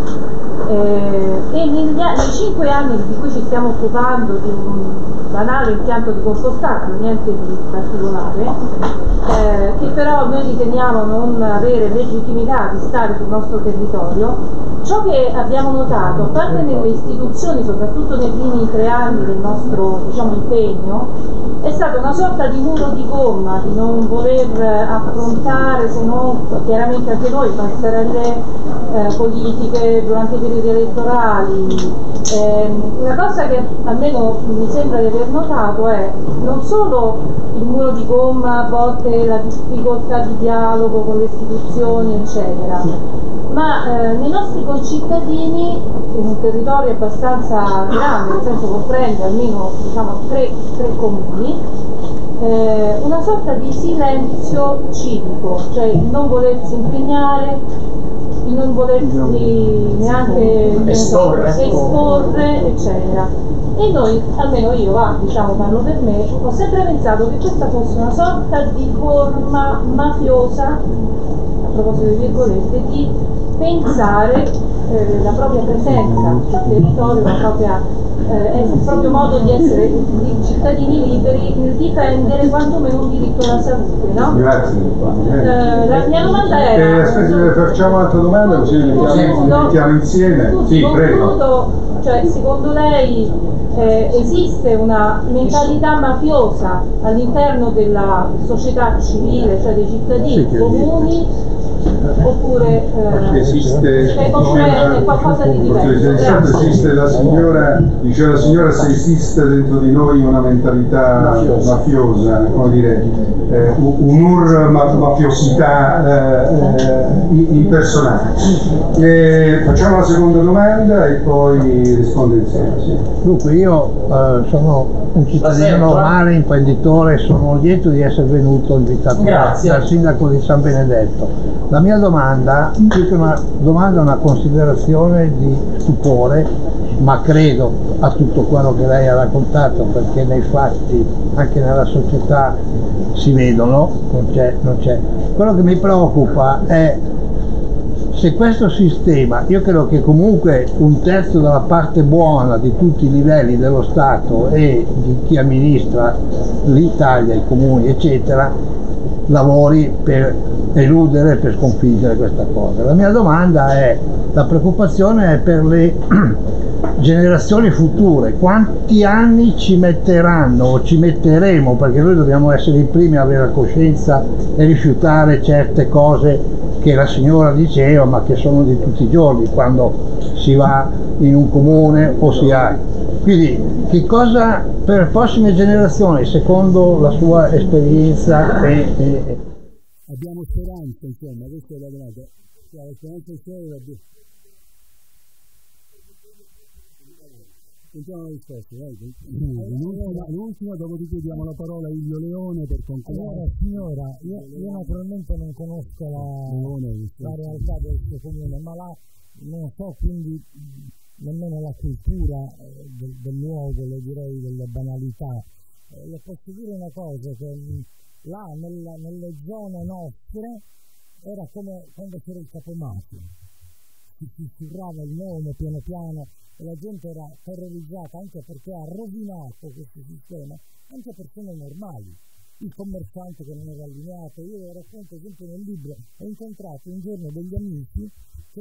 e nei 5 anni di cui ci stiamo occupando di un banale impianto di compostaggio, niente di particolare, che però noi riteniamo non avere legittimità di stare sul nostro territorio, ciò che abbiamo notato, a parte nelle istituzioni, soprattutto nei primi 3 anni del nostro impegno, è stata una sorta di muro di gomma, di non voler affrontare, se non chiaramente anche noi, passerelle politiche durante i periodi elettorali. Una cosa che almeno mi sembra di aver notato è non solo il muro di gomma, a volte la difficoltà di dialogo con le istituzioni, eccetera, ma nei nostri concittadini, in un territorio abbastanza grande, nel senso comprende almeno 3 comuni, una sorta di silenzio civico, cioè il non volersi impegnare, il non volersi neanche esporre, eccetera. E noi, almeno io, parlo per me, ho sempre pensato che questa fosse una sorta di forma mafiosa, a proposito di virgolette, di pensare la propria presenza sul territorio, il proprio modo di essere di cittadini liberi nel difendere quantomeno un diritto alla salute, no? Grazie. La mia domanda era... Aspetta, facciamo un'altra domanda così li mettiamo insieme. Sì, prego. Cioè, secondo lei esiste una mentalità mafiosa all'interno della società civile, cioè dei cittadini comuni, oppure è qualcosa di diverso? Esiste la signora, dice la signora, se esiste dentro di noi una mentalità mafiosa, come dire, mafiosità impersonale. Facciamo la seconda domanda e poi risponde insieme. Sì. Dunque, io sono un cittadino normale, imprenditore, sono lieto di essere venuto invitato dal sindaco di San Benedetto. La mia domanda, più che una domanda, è una considerazione di stupore, ma credo a tutto quello che lei ha raccontato, perché nei fatti, anche nella società, si vedono, non c'è. Quello che mi preoccupa è se questo sistema, io credo che comunque 1/3 della parte buona di tutti i livelli dello Stato e di chi amministra l'Italia, i comuni, eccetera, lavori per eludere, per sconfiggere questa cosa. La mia domanda è, la preoccupazione è per le generazioni future, quanti anni ci metteranno o ci metteremo, perché noi dobbiamo essere i primi a avere coscienza e rifiutare certe cose che la signora diceva, ma che sono di tutti i giorni quando si va in un comune o si ha. Quindi che cosa per le prossime generazioni, secondo la sua esperienza abbiamo speranza, insomma, questa è la domanda. La speranza è sentiamo la risposta, l'ultima, dopodiché diamo la parola a Ilio Leone per concludere. Allora, signora, io naturalmente non conosco la realtà del suo comune, ma non so quindi nemmeno la cultura del luogo, le direi delle banalità. Le posso dire una cosa, che là nelle zone nostre era come quando c'era il capomafia. si sussurrava il nome piano piano e la gente era terrorizzata, anche perché ha rovinato questo sistema anche persone normali. Il commerciante che non era allineato, io racconto sempre nel libro, ho incontrato un giorno degli amici che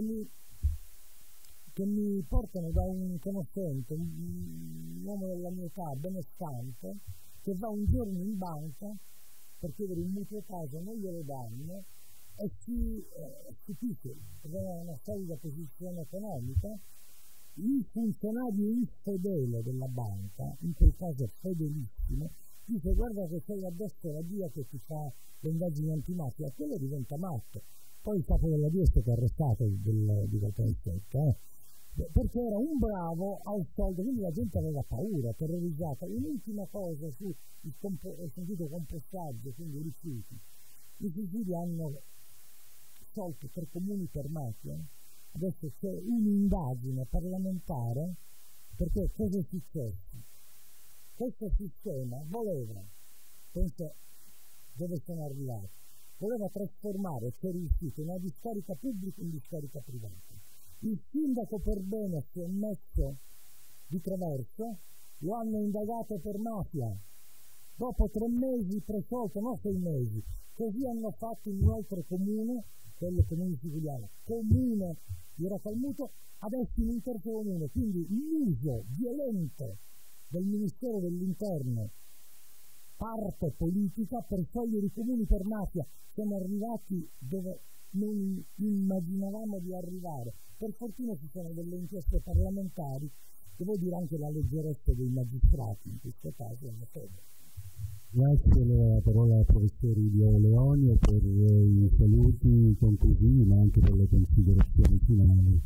mi portano da un conoscente, un uomo della mia età, benestante, che va un giorno in banca per chiedere un mutuo casa, non glielo danno e si stupisce, perché aveva una solida posizione economica. Il funzionario infedele della banca, in quel caso fedelissimo, dice: guarda che sei addosso la DIA che ti fa le indagini antimafia, quello diventa matto. Poi il capo della DIA è stato arrestato di quel cancello, perché era un bravo al soldo, quindi la gente aveva paura, terrorizzata. Un'ultima cosa su ho sentito compostaggio, quindi rifiuti. I suicidi hanno sciolto 3 comuni per mafia. Adesso c'è un'indagine parlamentare, perché cosa è successo? Questo sistema voleva, penso dove sono arrivati, voleva trasformare, c'è riuscito, una discarica pubblica in discarica privata. Il sindaco per bene si è messo di traverso, lo hanno indagato per mafia. Dopo 3 mesi presolto, no 6 mesi, così hanno fatto in un altro comune, quello comune siciliano, comune di Racalmuto, adesso in un terzo comune, quindi l'uso violento del Ministero dell'Interno, parte politica, per togliere i comuni per mafia. Siamo arrivati dove non immaginavamo di arrivare. Per fortuna ci sono delle inchieste parlamentari, devo dire anche la leggerezza dei magistrati in questo caso è notevole. Grazie alla parola al professor Ilio Leoni per i saluti conclusivi, ma anche per le considerazioni finali.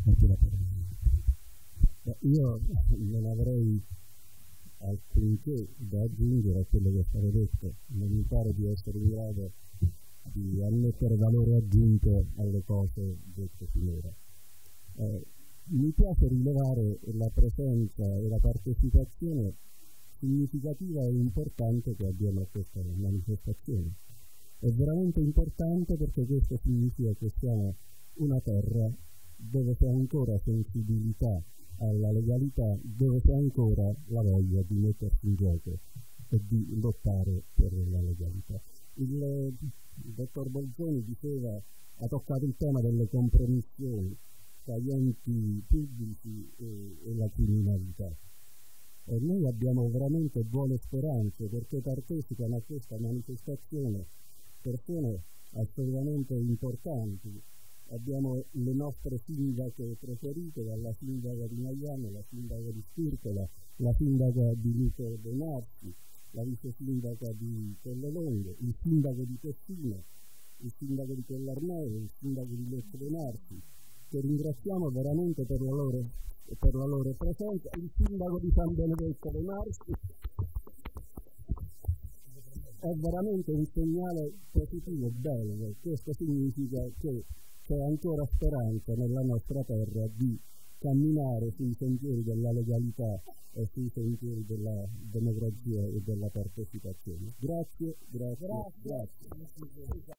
Io non avrei alcunché da aggiungere a quello che è stato detto, non mi pare di essere in grado di annettere valore aggiunto alle cose dette finora. Mi piace rilevare la presenza e la partecipazione significativa e importante che abbiamo a questa manifestazione. È veramente importante perché questo significa che siamo una terra dove c'è ancora sensibilità alla legalità, dove c'è ancora la voglia di mettersi in gioco e di lottare per la legalità. Il dottor Bolzoni diceva, ha toccato il tema delle compromissioni tra gli enti pubblici e la criminalità. E noi abbiamo veramente buone speranze perché partecipano a questa manifestazione persone assolutamente importanti. Abbiamo le nostre sindache preferite, dalla sindaca di Maiano, la sindaca di Stircola, la sindaca di Luce Benarsi, la vice sindaca di Collelongo, il sindaco di Tessina, il sindaco di Collarnero, il sindaco di Lecce Benarsi, che ringraziamo veramente per la loro presenza, il sindaco di San Benedetto Benarsi. È veramente un segnale positivo, bello. Questo significa che c'è ancora speranza nella nostra terra di camminare sui sentieri della legalità e sui sentieri della democrazia e della partecipazione. Grazie.